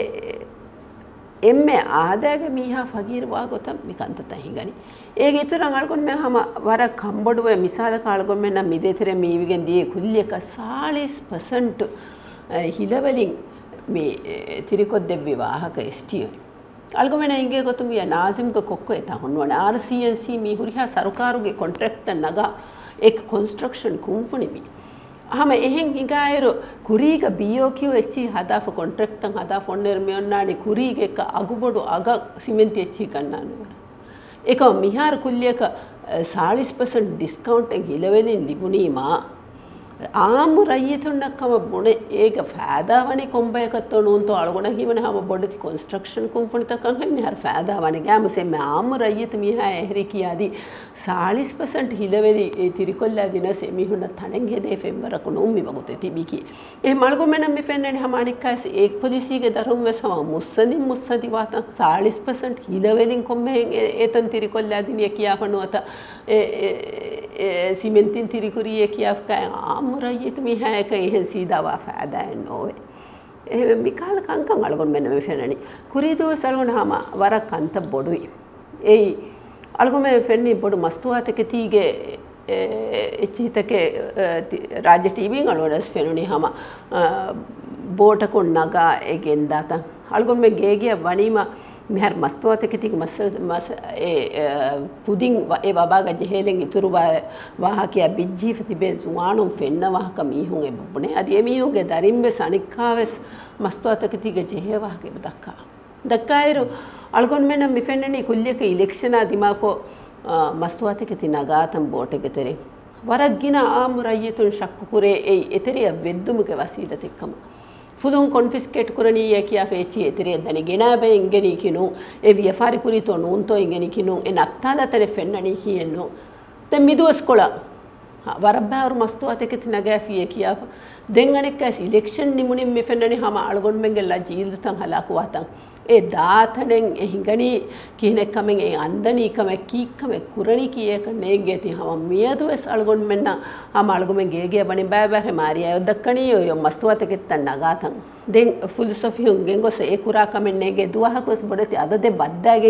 Speaker 2: එම්මේ ආදාගේ මීහා ෆගීර් වාගොත මිකන්තත හිගනි ඒගේ ඉතුරන් අල්ගොන් මෙ හම වර කම්බඩුවේ මිසාල කාලගොන් මෙන්න මිදෙතරේ මීවිගෙන් දී කුල්ලියක ෆෝර්ටි පර්සන්ට් හිලවලින් මේ තිරිකොත් දෙවි වාහක එස්ටිය අල්ගොන් මෙන්න ඉංගේ ගොතුම් විය නාසිම්ක කොක්කෝ එත හොන්වන ආර් සී එන් සී මී හුරිහා සරකාරුගේ කොන්ට්‍රැක්ට් නගා එක් කන්ස්ට්‍රක්ෂන් කුම්ෆුනි මි ahama ehen hingairu kuriga B O Q echi hadafa contract tan hadafa onner me onnani kuriga ek agubodu aga cement echi kannanu eka mihar kulliyaka forty percent discount en hilavelin libunima ආම රයිතුන්නක්කම බොන ඒක ෆෑදාවනේ කොම්බයකත්තෝ නෝන්තෝ අලගොණ හිවන හැම බොඩති කන්ස්ට්‍රක්ෂන් කම්පනි තකන් හැම හර ෆෑදාවනේ ගෑමසේ මේ ආම රයිත මිහා එහරි කියාදී forty percent හිලවෙලි ඒ තිරිකොල්ලා දිනසේ මිහුන තණෙන් හෙදේ ෆෙම්බරක නොම්මි වගුතේ තිබිකි ඒ මල්ගො මෙන්න මෙ ෆෙන්නනේ හමානික්කස් ඒක පොලිසියගේ දරුම් වෙසම මුස්සදි මුස්සදි වාත forty percent හිලවෙලින් කොම්බෙන් ඒතන් තිරිකොල්ලා දිනිය කියාපනවත ඒ සිමෙන්තින් තිරිකුරිය කියාෆකා ආමුරයිත මිහායක එහෙන් සීදාවා ෆෑදායන් නොවේ එහෙම මිකාල කංකං අලගොන් මෙන්න මේ ෆෙනනි කුරීදෝ සල්ගොන හම වරක් අන්ත බොඩුයි එයි අලගොන් මේ ෆෙන්නි බොඩු මස්තුවාතක තීගේ එචිතකේ රාජ්‍ය ටීවීන් අලවඩස් ෆෙනුනි හම බෝටකුන් නගා එගෙන් දාතන් අලගොන් මේ ගේගිය වනීම මෙහර මස්තුවාතක තීගේ මස් මස් ඒ කුඩින් ඒ බබාග ජෙහෙලෙන් ඉතුරු වාහකිය බිජ්ජී ෆතිබේ සුවානුම් ෆෙන්න වාහක මීහුන් ඒ බබුනේ අදී මීහුන්ගේ දරිම්බේ සනික්කාවස් මස්තුවාතක තීගේ ජෙහෙ වාහකේ දක්කා දක්කායිරු අලගොන් මෙන්න මිෆෙන්නනි කුල්ලියක ඉලෙක්ෂන් ආදිමාකෝ මස්තුවාතක ති නගාතම් බෝටක තරේ වරග්ගින ආමුරයිතුන් ශක්කු කුරේ ඒ එතරිය වෙද්දුමුගේ වසීලතෙක්කම fulun confiscate kuraniya kiya fechi etire dani genabe ingeni kinu e vyafari kurito nunto ingeni kinu en attala tele fennani kiyenno te midus kola warabba or mastuate ketina gafiye kiya dengane kas election nimunim me fennani hama algon mengella jildan halaku watan ඒ දාතනෙන් එහිඟනි කිනෙක් කමෙන් ඒ අන්දනී කම කීක්කම කුරණි කීයක නේගෙති හම මියදුස් අල්ගොන් මෙන්න හම අල්ගොමෙන් ගේගේ බණි බෑ බෑ මාරියා යොදකණී යො මස්තුවත කෙත්තන් නගාතන් දෙන් ෆිලොසොෆි හුන් ගෙන්ගොස ඒ කුරා කමෙන් නේගේ දුවහකොස් බඩති අද දෙ බද්දාගෙන්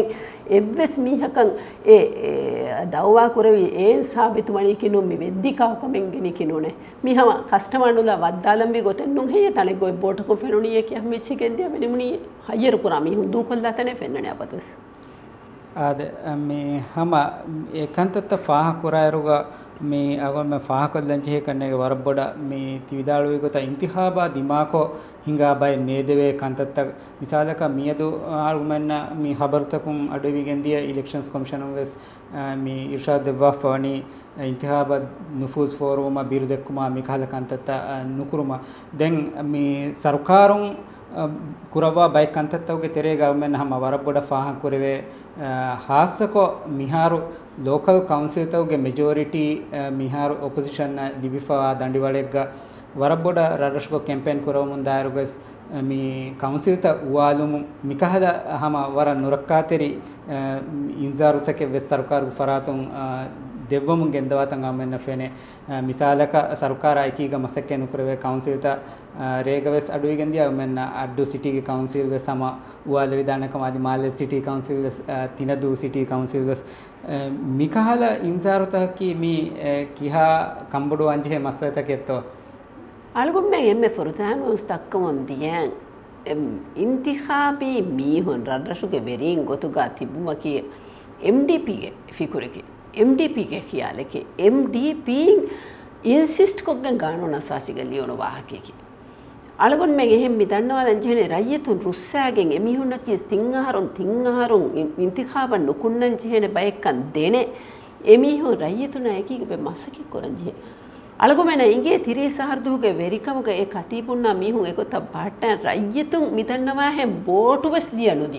Speaker 2: එව්වස් මීහකන් ඒ දවවා කරවි ඒන් සාබිතු මණි කිනු මි වෙද්දිකාව කමෙන් ගෙනි කිනුනේ මිහම කස්ටමර්නුලා වද්දාලම්බි ගොතෙන් නුන් හේ තලේ ගොයි බෝටකෝ ෆෙනුනිය කිය මිච්චි ගෙන්දිය මෙනිමුනි හයියර පුරා මි හුදු කොල්ලා තනේ ෆෙන්නනේ අපතස්
Speaker 1: ආද මේ හැම ඒකන්තත් ෆාහ කුරායරුගා මේ අගොන් මේ ෆාහ කොල්ලන්ජේ කන්නේ වරබොඩ මේ තිවිදාළුවේ ගොත ඉන්තිහාබා දිමාකෝ හිඟා බයි නේදවේ කන්තත් මිසාලක මියදු ආල්ගුමන්න මේ ખબરතකුම් අඩවි ගෙන්දිය ඉලෙක්ෂන්ස් කමිෂන් වෙස් මේ ඉර්ෂාද් දෙවෆානි ඉන්තිහාබා නුෆූස් ෆෝරම බිරුදෙක්කුමා මිකහල කන්තත් නුකුරුම දැන් මේ සර්කාරුන් ಕುರವಾ ಬೈಕ್ ಅಂತತ್ತವಗೆ ತೆರೆಗ ಅವಮೆನ್ನ ಹಮ ವರಬೊಡ ಫಾಹ ಕುರವೆ ಹಾಸಕೋ ಮಿಹಾರು ಲೋಕಲ್ ಕೌನ್ಸಿಲ್ ತವಗೆ ಮೆಜಾರಿಟಿ ಮಿಹಾರು ಒಪೋಸಿಷನ್ ಲಿಬಿಫಾ ದಂಡಿವಳೆಗ ವರಬೊಡ ರರಶ್ಗೋ ಕ್ಯಾಂಪೇನ್ ಕುರವ ಮುಂದಾರುಗಸ್ ಮಿ ಕೌನ್ಸಿಲ್ ತ ಉವಾಲುಮು ಮಿಕಹದ ಹಮ ವರ ನುರಕ್ಕಾತೆರಿ ಇಂಜಾರುತಕ್ಕೆ ವೆಸ್ ಸರ್ಕಾರ ಫರಾತುಂ දෙව්වමුන් ගෙන්දවතන් ආමෙන්න ෆෙනේ මිසාලක සර්කාර අයිකීග මසක්කේ නුකරවේ කවුන්සිල් ත රේගවස් අඩුයි ගෙන්දියා මෙන්න අඩ්ඩු සිටිගේ කවුන්සිල් ව සම උවාල විධානක මාදි මාල සිටි කවුන්සිල් තිනදු සිටි කවුන්සිල් මිකහල ඉන්සාරුතකි මි කිහා කම්බඩු අංජේ මස්සතකෙත්තෝ
Speaker 2: අලගොම්මෙ එම්මෙ ෆොරුතාන උස්තක්කමොන්දියන් ඉන්තිඛාබි මීහොන් රද්රසුගේ වෙරින් ගොතුගා තිබුමකි එම් ඩී පී ගේ ෆිකුරකි එම් ඩී පී ಗೆ ಖಿಯಾಲಕ್ಕೆ ಎಂ ಡಿ ಪಿ ಇನ್ಸಿಸ್ಟ್ ಕೊಗ್ಗನ್ ಗಾನೋ ನಸಾಸಿಗ ಲಿಯೋನ ವಾಹಕೇಕಿ ಅಳಗೊಂಡ್ ಮೆಗೆ ಹೆಮ್ ಮಿದನ್ನವಾದ ಅಂಜೆನೆ ರಯ್ಯತುನ್ ರುಸ್ಸಾಗೆನ್ ಎಮಿಹುನ್ನಕಿ ತಿಂಗಾರುನ್ ತಿಂಗಾರುನ್ ಇಂತಿಖಾಬನ್ ನುಕುನ್ನನ್ ಜೆನೆ ಬಯಕ್ಕನ್ ದೇನೆ ಎಮಿಹು ರಯ್ಯತುನ ಏಕಿಗೆ ಬೆ ಮಸಕಿ ಕೊರಂಜೆ ಅಳಗೊಮೆನ ಇಂಗೆ ತಿರಿ ಸಹರ್ದುಗೆ ವೆರಿಕಮಗ ಏ ಕತೀಪುನ್ನ ಮಿಹು ಏಕೊತ ಬಾಟನ್ ರಯ್ಯತುನ್ ಮಿದನ್ನವಾ ಹೆಮ್ ಬೋಟುವಸ್ ಲಿಯನುದಿ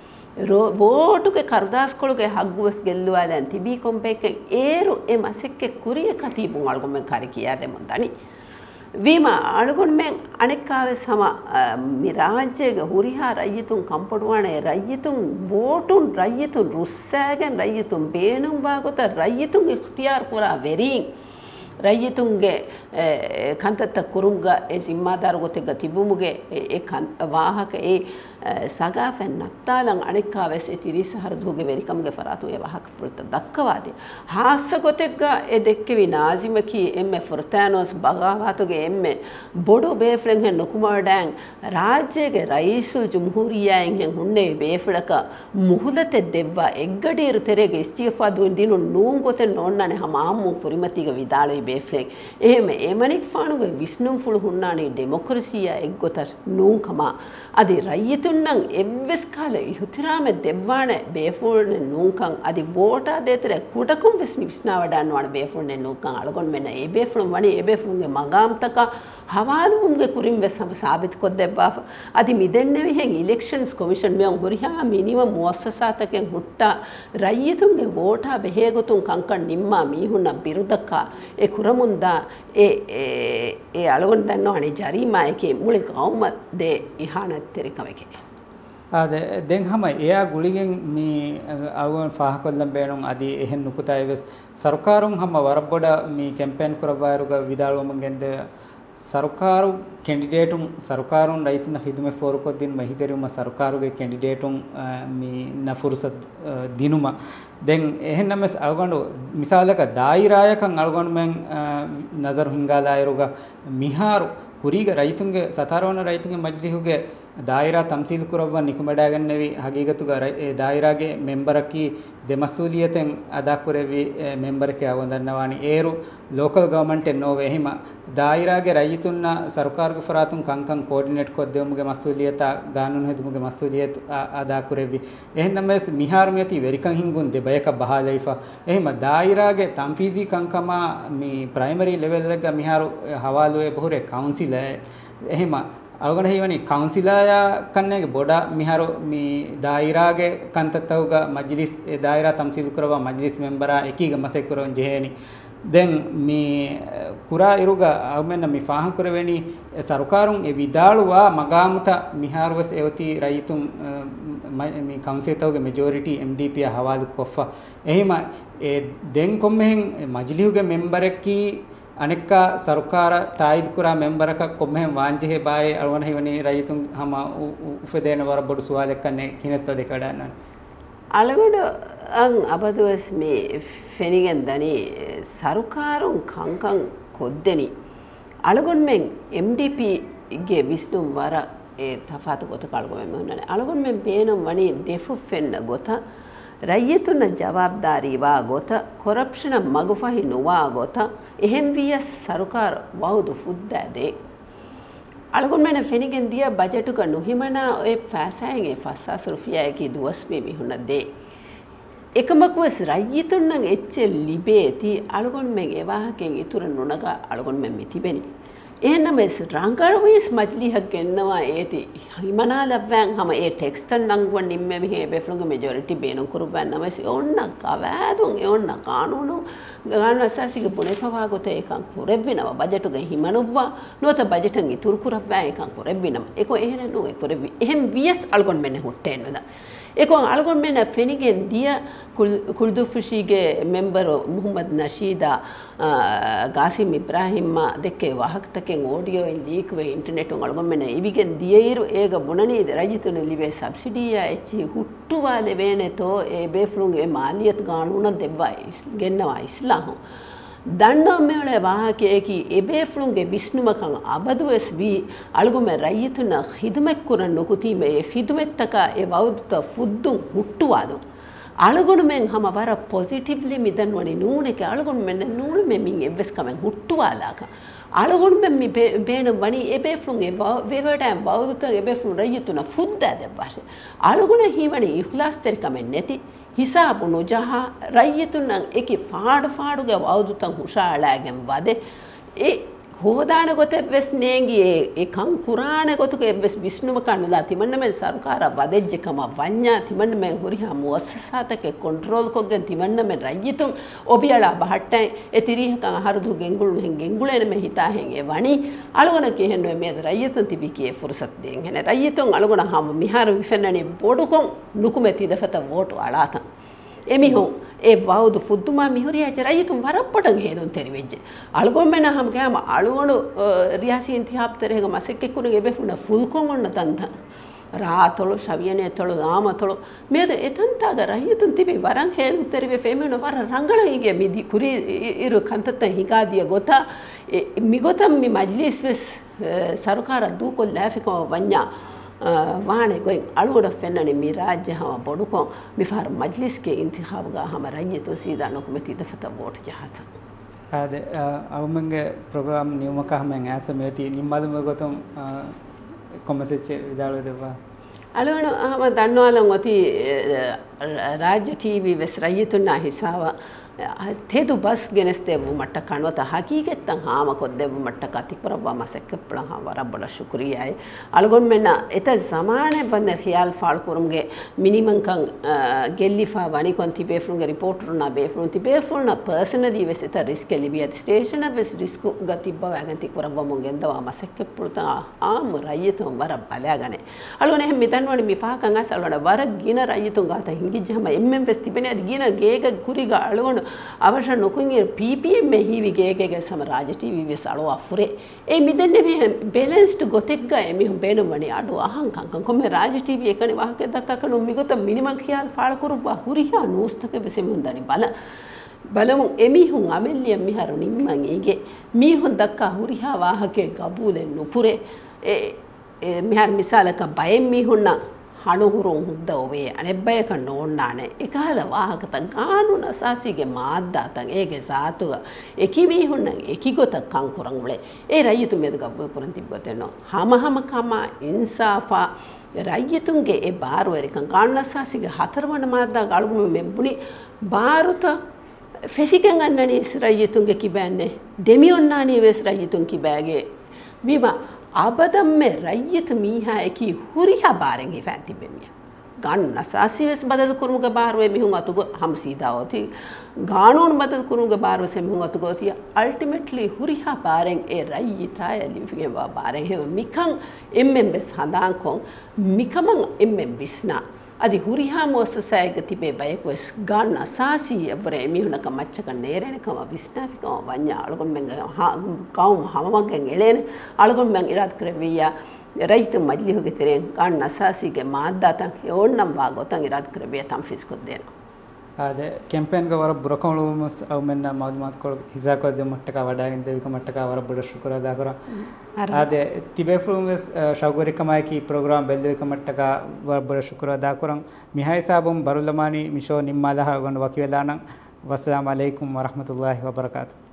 Speaker 2: ವೋಟುಗೆ ಕರ್ದಾಸ್ಕೊಳಗೆ ಹಗ್ಗುವಸ್ ಗೆಲ್ಲುವಾಲೆ ತಿಬಿ ಕೊಂಬೆಕ್ಕೆ ಏರು ಎ ಮಸಕ್ಕೆ ಕುರಿಯ ಕತೀಬು ಅಳ್ಗೊಮ್ಮೆ ಕರಿಕಿಯಾದೆ ಮುಂದಾನಿ ವೀಮ ಅಳ್ಗೊಂಡ್ಮೆ ಅಣೆಕ್ಕಾವೆ ಸಮ ಮಿ ರಾಜ್ಯಗೆ ಹುರಿಹಾ ರಯ್ಯತುನ್ ಕಂಪಡುವಾಣೆ ರಯ್ಯತುನ್ ವೋಟುನ್ ರಯ್ಯತುನ್ ರುಸ್ಸಾಗೆನ್ ರಯ್ಯತುನ್ ಬೇಣುಂ ಬಾಗೊತ ರಯ್ಯತುನ್ ಇಖ್ತಿಯಾರ್ ಕುರ ವೆರೀಂ ರಯ್ಯತುಂಗೆ ಕಂತತ್ತ ಕುರುಂಗ ಎ ಸಿಮ್ಮಾದಾರ ಗೊತ್ತಿಗ ತಿಬುಮುಗೆ ಎ ಕನ್ ವಾಹಕ ಎ ಸಗಾಫೆನ್ ನತ್ತಾಲಂ ಅಣಿಕ್ಕಾವೆಸ್ ಎ ತಿರಿಸ ಹರದುಗೆ ವೆರಿಕಮ್ಗೆ ಫರಾತು ಎ ವಾಹಕ ಫುರ್ತ ದಕ್ಕವಾದೆ ಹಾಸ ಗೊತ್ತಿಗ ಎ ದೆಕ್ಕೆವಿ ನಾಜಿಮಕಿ ಎಮ್ಮೆ ಫುರ್ತಾನೋಸ್ ಬಗಾವಾತುಗೆ ಎಮ್ಮೆ ಬೊಡು ಬೇಫ್ಲೆಂಗ್ ಹೆನ್ ನುಕುಮಾಡ್ಯಾಂಗ್ ರಾಜ್ಯಗೆ ರೈಸು ಜುಮ್ಹೂರಿಯಾಯಂಗ್ ಹೆಂಗ್ ಹುಣ್ಣೆ ಬೇಫಳಕ ಮುಹುಲತೆ ದೆವ್ವ ಎಗ್ಗಡೀರು ತೆರೆಗೆ ಇಸ್ತಿಫಾ ದಿನು ನೂಂ ಗೊತ್ತೆ ನೋಣ್ಣನೆ ಹಮಾಮು ಪುರಿಮತಿಗೆ ವಿದಾಳೈ ಬೇಫ್ಲೆಂಗ್ එහෙම එමනික් ෆානුගේ විස්නුම් ෆුළු හුන්නානේ ඩෙමොක්‍රසියා එක්ගොතර නූකම අදි රයිතුන්නම් එව්වස් කාලේ ඉහුතිරාමෙ දෙව්වානේ බේෆෝල්නේ නූකම් අදි වෝටා දෙතර කුඩකුම් විස්නි විස්නා වඩන්නවන බේෆෝල්නේ නූකම් අලගොන් මෙන්න ඒ බේෆෝල් වණි ඒ බේෆෝල්ගේ මගාම්තක හවාලුම්ගේ කුරින් වෙස්සම සාබිත කොද්දෙබ්බා අදි මිදෙන්නේ මෙහෙන් ඉලෙක්ෂන්ස් කොමිෂන් මෙන් හොරිහා මිනිමම් මුවස්සසාතකෙන් හුට්ටා රයිතුන්ගේ වෝටා බෙහෙගොතුන් කංකන් නිම්මා මීහුන්න බිරුදක්කා ඒ කුරමුන්දා ඒ ඒ අලගොන් දන්නවනේ ජරීමා එකේ මුලින් කවුම දේ ඉහානත් තෙරිකමකේ
Speaker 1: ආද දැන් හැම එයා ගුලිගෙන් මේ අලගොන් ෆාහ කොල්ලම් බේණුන් අදි එහෙන් නුකුතයිවස් සර්කාරුන් හැම වරබොඩ මේ කැම්පේන් කරවරුග විදාලොමන් ගෙන්ද ಸರ್ಕಾರು ಕ್ಯಾಂಡಿಡೇಟುಂ ಸರ್ಕಾರುನ್ ರೈತನ ಹಿದುಮೆ ಫೋರುಕೊದ್ದಿನ ಮಹಿತೆರುಮ ಸರ್ಕಾರುಗೆ ಕ್ಯಾಂಡಿಡೇಟುಂ ಮಿ ನ ಫುರ್ಸತ್ ದಿನುಮ ದೆನ್ ಎಹೆನ್ ನಮಸ್ ಅಳಗೊಂಡು ಮಿಸಾಲಕ ದಾಯಿರಾಯಕಂ ಅಳಗೊಂಡು ಮೆಂ ನಜರ್ ಹಿಂಗಾಲಾಯರುಗ ಮಿಹಾರು ಕುರಿಗ ರೈತುಂಗೆ ಸತಾರವನ ರೈತುಂಗೆ ಮಜ್ಲಿಹುಗೆ ದಾಯಿರಾ ತಮ್ಸೀಲ್ ಕುರವ್ವ ನಿಕುಮಡಾಗನ್ನೆವಿ ಹಗೀಗತುಗ ದಾಯಿರಾಗೆ ಮೆಂಬರಕಿ ದೆಮಸೂಲಿಯತೆನ್ ಅದಾ ಕುರೆವಿ ಮೆಂಬರ್ಕೆ ಅವೊಂದನ್ನವಾಣಿ ಏರು ಲೋಕಲ್ ಗವರ್ಮೆಂಟ್ ಎನ್ನೋವೆ ಹಿಮ ದಾಯಿರಾಗೆ ರೈತುನ್ನ ಸರ್ಕಾರಗೆ ಫರಾತುಂ ಕಂಕಂ ಕೋಆರ್ಡಿನೇಟ್ ಕೊದ್ದೆಮುಗೆ ಮಸೂಲಿಯತ ಗಾನುನ್ ಹೆದುಮುಗೆ ಮಸೂಲಿಯತ್ ಅದಾ ಕುರೆವಿ ಎಹೆನ್ ನಮಸ್ ಮಿಹಾರ್ ಮಿಯತಿ ವೆರಿಕಂ ಹಿಂಗುನ್ ದೆ ಬಯಕ ಬಹಾಲೈಫಾ ಎಹಿಮ ದಾಯಿರಾಗೆ ತಂಫೀಜಿ ಕಂಕಮ ಮಿ ಪ್ರೈಮರಿ ಲೆವೆಲ್ ಗ ಮಿಹಾರು ಹವಾಲುವೆ ಬಹುರೆ ಕೌನ್ಸಿಲ್ එහෙම අලගොණ හේවනි කවුන්සිලයා කන්නේගේ බොඩ මිහරු මි දායිරාගේ කන්තතවුග මජ්ලිස් ඒ දායිරා තම්සීල් කරව මජ්ලිස් මෙම්බරා එකීග මසෙක් කරවන් ජෙහෙනි දැන් මේ කුරා ඉරුග අවමෙන්න මි ෆාහ කරවෙනි සර්කාරුන් ඒ විදාළුවා මගාමුත මිහාරවස් එවති රයිතුම් මි කවුන්සිලතවුගේ මෙජොරිටි එම් ඩී පී හවාලු කොෆා එහෙම ඒ දැන් කොම්මෙන් මජ්ලිහුගේ මෙම්බරකි ಅನೆಕ್ಕ ಸರ್ಕಾರ ತಾಯಿದ ಕುರ ಮೆಂಬರಕ ಕೊಮ್ಮೆ ವಾಂಜೆ ಬಾಯೆ ಅಳವನ ಹಿವನಿ ರೈತುಂ ಹಮ ಉಫೆದೇನ ವರ ಬಡು ಸುವಾಲೆಕ್ಕನೆ ಕಿನೆತ್ತದೆ ಕಡನ
Speaker 2: algodo ang abaduas me fenigen dani sarukarun kankan koddeni algon men M D P ge visnum wara e tafatu gota kalgo men nane algon men peenum wani defu fenna gota rayyatuna jawabdari wa gota corruption magufahi nuwa gota ehem vias sarukar waudu fudda de algon men fenigen dia budget ka nuhimana e fasayen e fassas rufiya ki duwas me mihuna de එකමකුවස් රයිතුන්නන් එච්චෙල් ලිබේති අලගොන් මෙන් එවාහකෙන් ඉතුරු නොනග අලගොන් මෙන් මිතිබෙනි එහෙනම් එස් රංගරවිස් මජ්ලිහක් ගෙන්නවා ඒති හිමනා ලබ්වන් හම ඒ ටෙක්ස්ට් නංගුවන් නිම්මෙ මෙහෙ බෙෆලුගේ මෙජොරිටි බේනු කුරුබන් නමසි ඕන්න කවෑදුන් ඕන්න කානූනු ගාන අසසික පුනේපවා ගොත එකන් කුරෙබ්බිනව බජටුගේ හිමනුවා නොත බජටන් ඉතුරු කුරබ්වන් එකන් කුරෙබ්බිනම ඒක එහෙන නෝ ඒ කුරෙබ්බි එහෙම් වියස් අලගොන් මෙන් හොට්ටෙන්නද ekon algon mena fenigen dia kuldufishige member Muhammad Nashida Gasim Ibrahim dekke wahaktaken audio in leak we internet on algon mena ibigen dieiru ega bunani rajitune live subsidy ya echi huttu wale vene to e beflung e maliyat ganuna debba gennawa islam danna mele wahakeki ebe flunge visnumakan abadues vi algume rayituna khidmek kuran nokuti me khidmettaka e wauduta fuddun huttuwadu alugunu men hama bara positively midan wani nuuneke alugunu men nuunu men min evves kamen huttuwalaka alugunu men mi beena wani ebe flunge wevertam wauduta ebe flun rayituna fudda debbash alugunu hiwani ikhlas terikamen neti hisabu nojaha rayitunan eki faadu faaduge waudutan hushaalagen wade e hodana gote ves nengi e kan kurane gotuge ves visnuma kanula timanna men sarkara wadejje kama vanya timanna men huriha muassasatake control koggen timanna men rayitun obiala bahatten e tiriha kan harudu gengulu hen gengulene me hita hen e wani alugona ke henwe me rayitun tibiki e fursat den hene rayitun alugona ham miharu wifennani bodukon nukumeti defata vote alata emihon e waudu fudduma mihuriya jarayitun warappotan hedun terivejje algon mena ham gama alugonu riyasi intihab terega masekke kurun ebefuna fulkon onna tanta raatolu shaviyane tolu amatolu mede etantaga rayitun tibi waran hedun terive femena war rangala ige midi kuri iru kantatta higadiya gota migotam mi majlis ves sarukara du ko lafiko wanya वाणे कोई अलगोड़ फेन्नने मी राज्य हम बड़ू को मिफार मजलिस के इंतखाब का हम रही तो सीधा नुकमती दफता वोट चाहता
Speaker 1: अदे अवमंगे प्रोग्राम नियम का हमें ऐसा में थी निम्बाद में को तुम कॉमर्स विदालो देवा
Speaker 2: अलगोड़ हम दानो वालों को थी राज्य टीवी वेस रही तो ना हिसाब तेदु बस गेनेस्ते वो मट्टा कानवता हकीकत तंग हाँ मको देव मट्टा कातिक पर वो मसेक पड़ा हाँ वारा बड़ा शुक्रिया है अलगों में ना इतना ज़माने बंदे ख्याल फाल करूँगे मिनिमम कंग गेलिफा वानी कौन थी बेफ्रूँगे रिपोर्टर ना बेफ्रूँ थी बेफ्रूँ ना पर्सनली वैसे इतना रिस्क ले भी है स्टेशन है वैसे रिस्क गति बावैगन थी पर वो मुंगे दवा मसेक पड़ता आम राये तो वारा बाल्या गने अलगों ने हम मितान वाली मिफा कंगा सालवाड़ा वारा गिना राये तो गाता हिंगी जहाँ मैं एम एम वेस्टी पे ने गिना गेगा कुरीगा अलगों අවශ්‍ය නොකුණේ P P M මෙහි විගේකගේ සම රාජ්‍ය ටීවී වෙසලෝ අෆුරේ ඒ මිදන්නේ මේ බැලන්ස්ඩ් ගොතෙක්ගා එමිහුම් බේනමනි අඩු අහංකංකම් කොමෙ රාජ්‍ය ටීවී එකනේ වාහකේ දක්කකනු මිගොත මිනිමම් කියාල් ෆාල කරුවා හුරිහා නෝස්තක වෙසෙමුන්දනි බල බලමු එමිහුම් අමෙල්ලිය මිහරු නිම්මන් ඒගේ මිහුන් දක්කා හුරිහා වාහකේ ගබූලෙන් නුපුරේ ඒ මිහර මිසාලක බයෙන් මිහුන්නා හණුහුරුන් හුද්ද ඔවේ අනෙබ්බයක නෝන්නානේ එකහල වාහකත ගානුන සාසිගේ මාද්දාතන් ඒගේ සාතුග එකිමි හුන්නන් එකිගොත කංකුරන් උලේ ඒ රයිතු මෙද ගබ්බ පුරන් තිබ්බතෙනෝ හම හම කම ඉන්සාෆා රයිතුන්ගේ ඒ බාරුවරිකන් ගානුන සාසිගේ හතරවන මාද්දා ගලුම මෙබ්බුනි බාරුත ෆෙසිකන් අන්නනි ඉස්රයිතුන්ගේ කිබෑන්නේ දෙමියොන්නානි වෙස් රයිතුන් කිබෑගේ විමා आबदम में रय्यत मीहा एकी हुरिया बारेंगे फैंती बेमिया गान नसासी वेस बदल करूँगा बार वे मिहूँगा तो हम सीधा होती गानों बदल करूँगा बार वैसे मिहूँगा तो होती अल्टीमेटली हुरिया बारेंग ए रय्यता या लिविंग वा बारेंग है मिखंग इम्में बेस हंदांग को मिखमंग इम्में बिस्ना अदि हुरिहा मोससायग तिबे बयकोस गान असासी अवरे मिहुना कमच्चक नेरेने कम विस्नाफिक वन्या अलगोन मेंग हा गाउम हममगें एलेने अलगोन मेंग इराद करविया ರೈತ ಮಜ್ಲಿಹುಗೆ ತೆರೆ ಕಾಣ್ ನಸಾಸಿಗೆ ಮಾದ್ದಾತಂ ಓಣ್ಣಂ ವಾಗೋತಂ ಇರಾದ್ ಕ್ರಬಿಯ ತಂಫಿಸ್ ಕೊದ್ದೇನು
Speaker 1: ಅದೇ ಕ್ಯಾಂಪೇನ್ಗೆ ಅವರ ಬುರಕಗಳು ಅವು ಮೆನ್ನ ಮಾಲೂಮಾತ್ ಕೊಳ ಹಿಸಾಕೋದು ಮಟ್ಟಕ ವಡಾಗಿಂದ ವಿಕ ಮಟ್ಟಕ ಅವರ ಬುಡ ಶುಕ್ರ ದಾಗರ ಅದೇ ತಿಬೇಫ್ಲುಮ್ ವೆಸ್ ಶೌಗರಿಕಮಾಯಕಿ ಪ್ರೋಗ್ರಾಮ್ ಬೆಲ್ವಿಕ ಮಟ್ಟಕ ವರ ಬುಡ ಶುಕ್ರ ದಾಕುರಂ ಮಿಹಾಯ್ ಸಾಬಂ ಬರುಲಮಾನಿ ಮಿಶೋ ನಿಮ್ಮಲಹ ಗೊಂಡು ವಕಿವೆಲಾನಂ ವಸ್ಸಲಾಮು ಅಲೈಕುಂ ವರಹಮತುಲ್ಲಾಹಿ ವಬರಕಾತು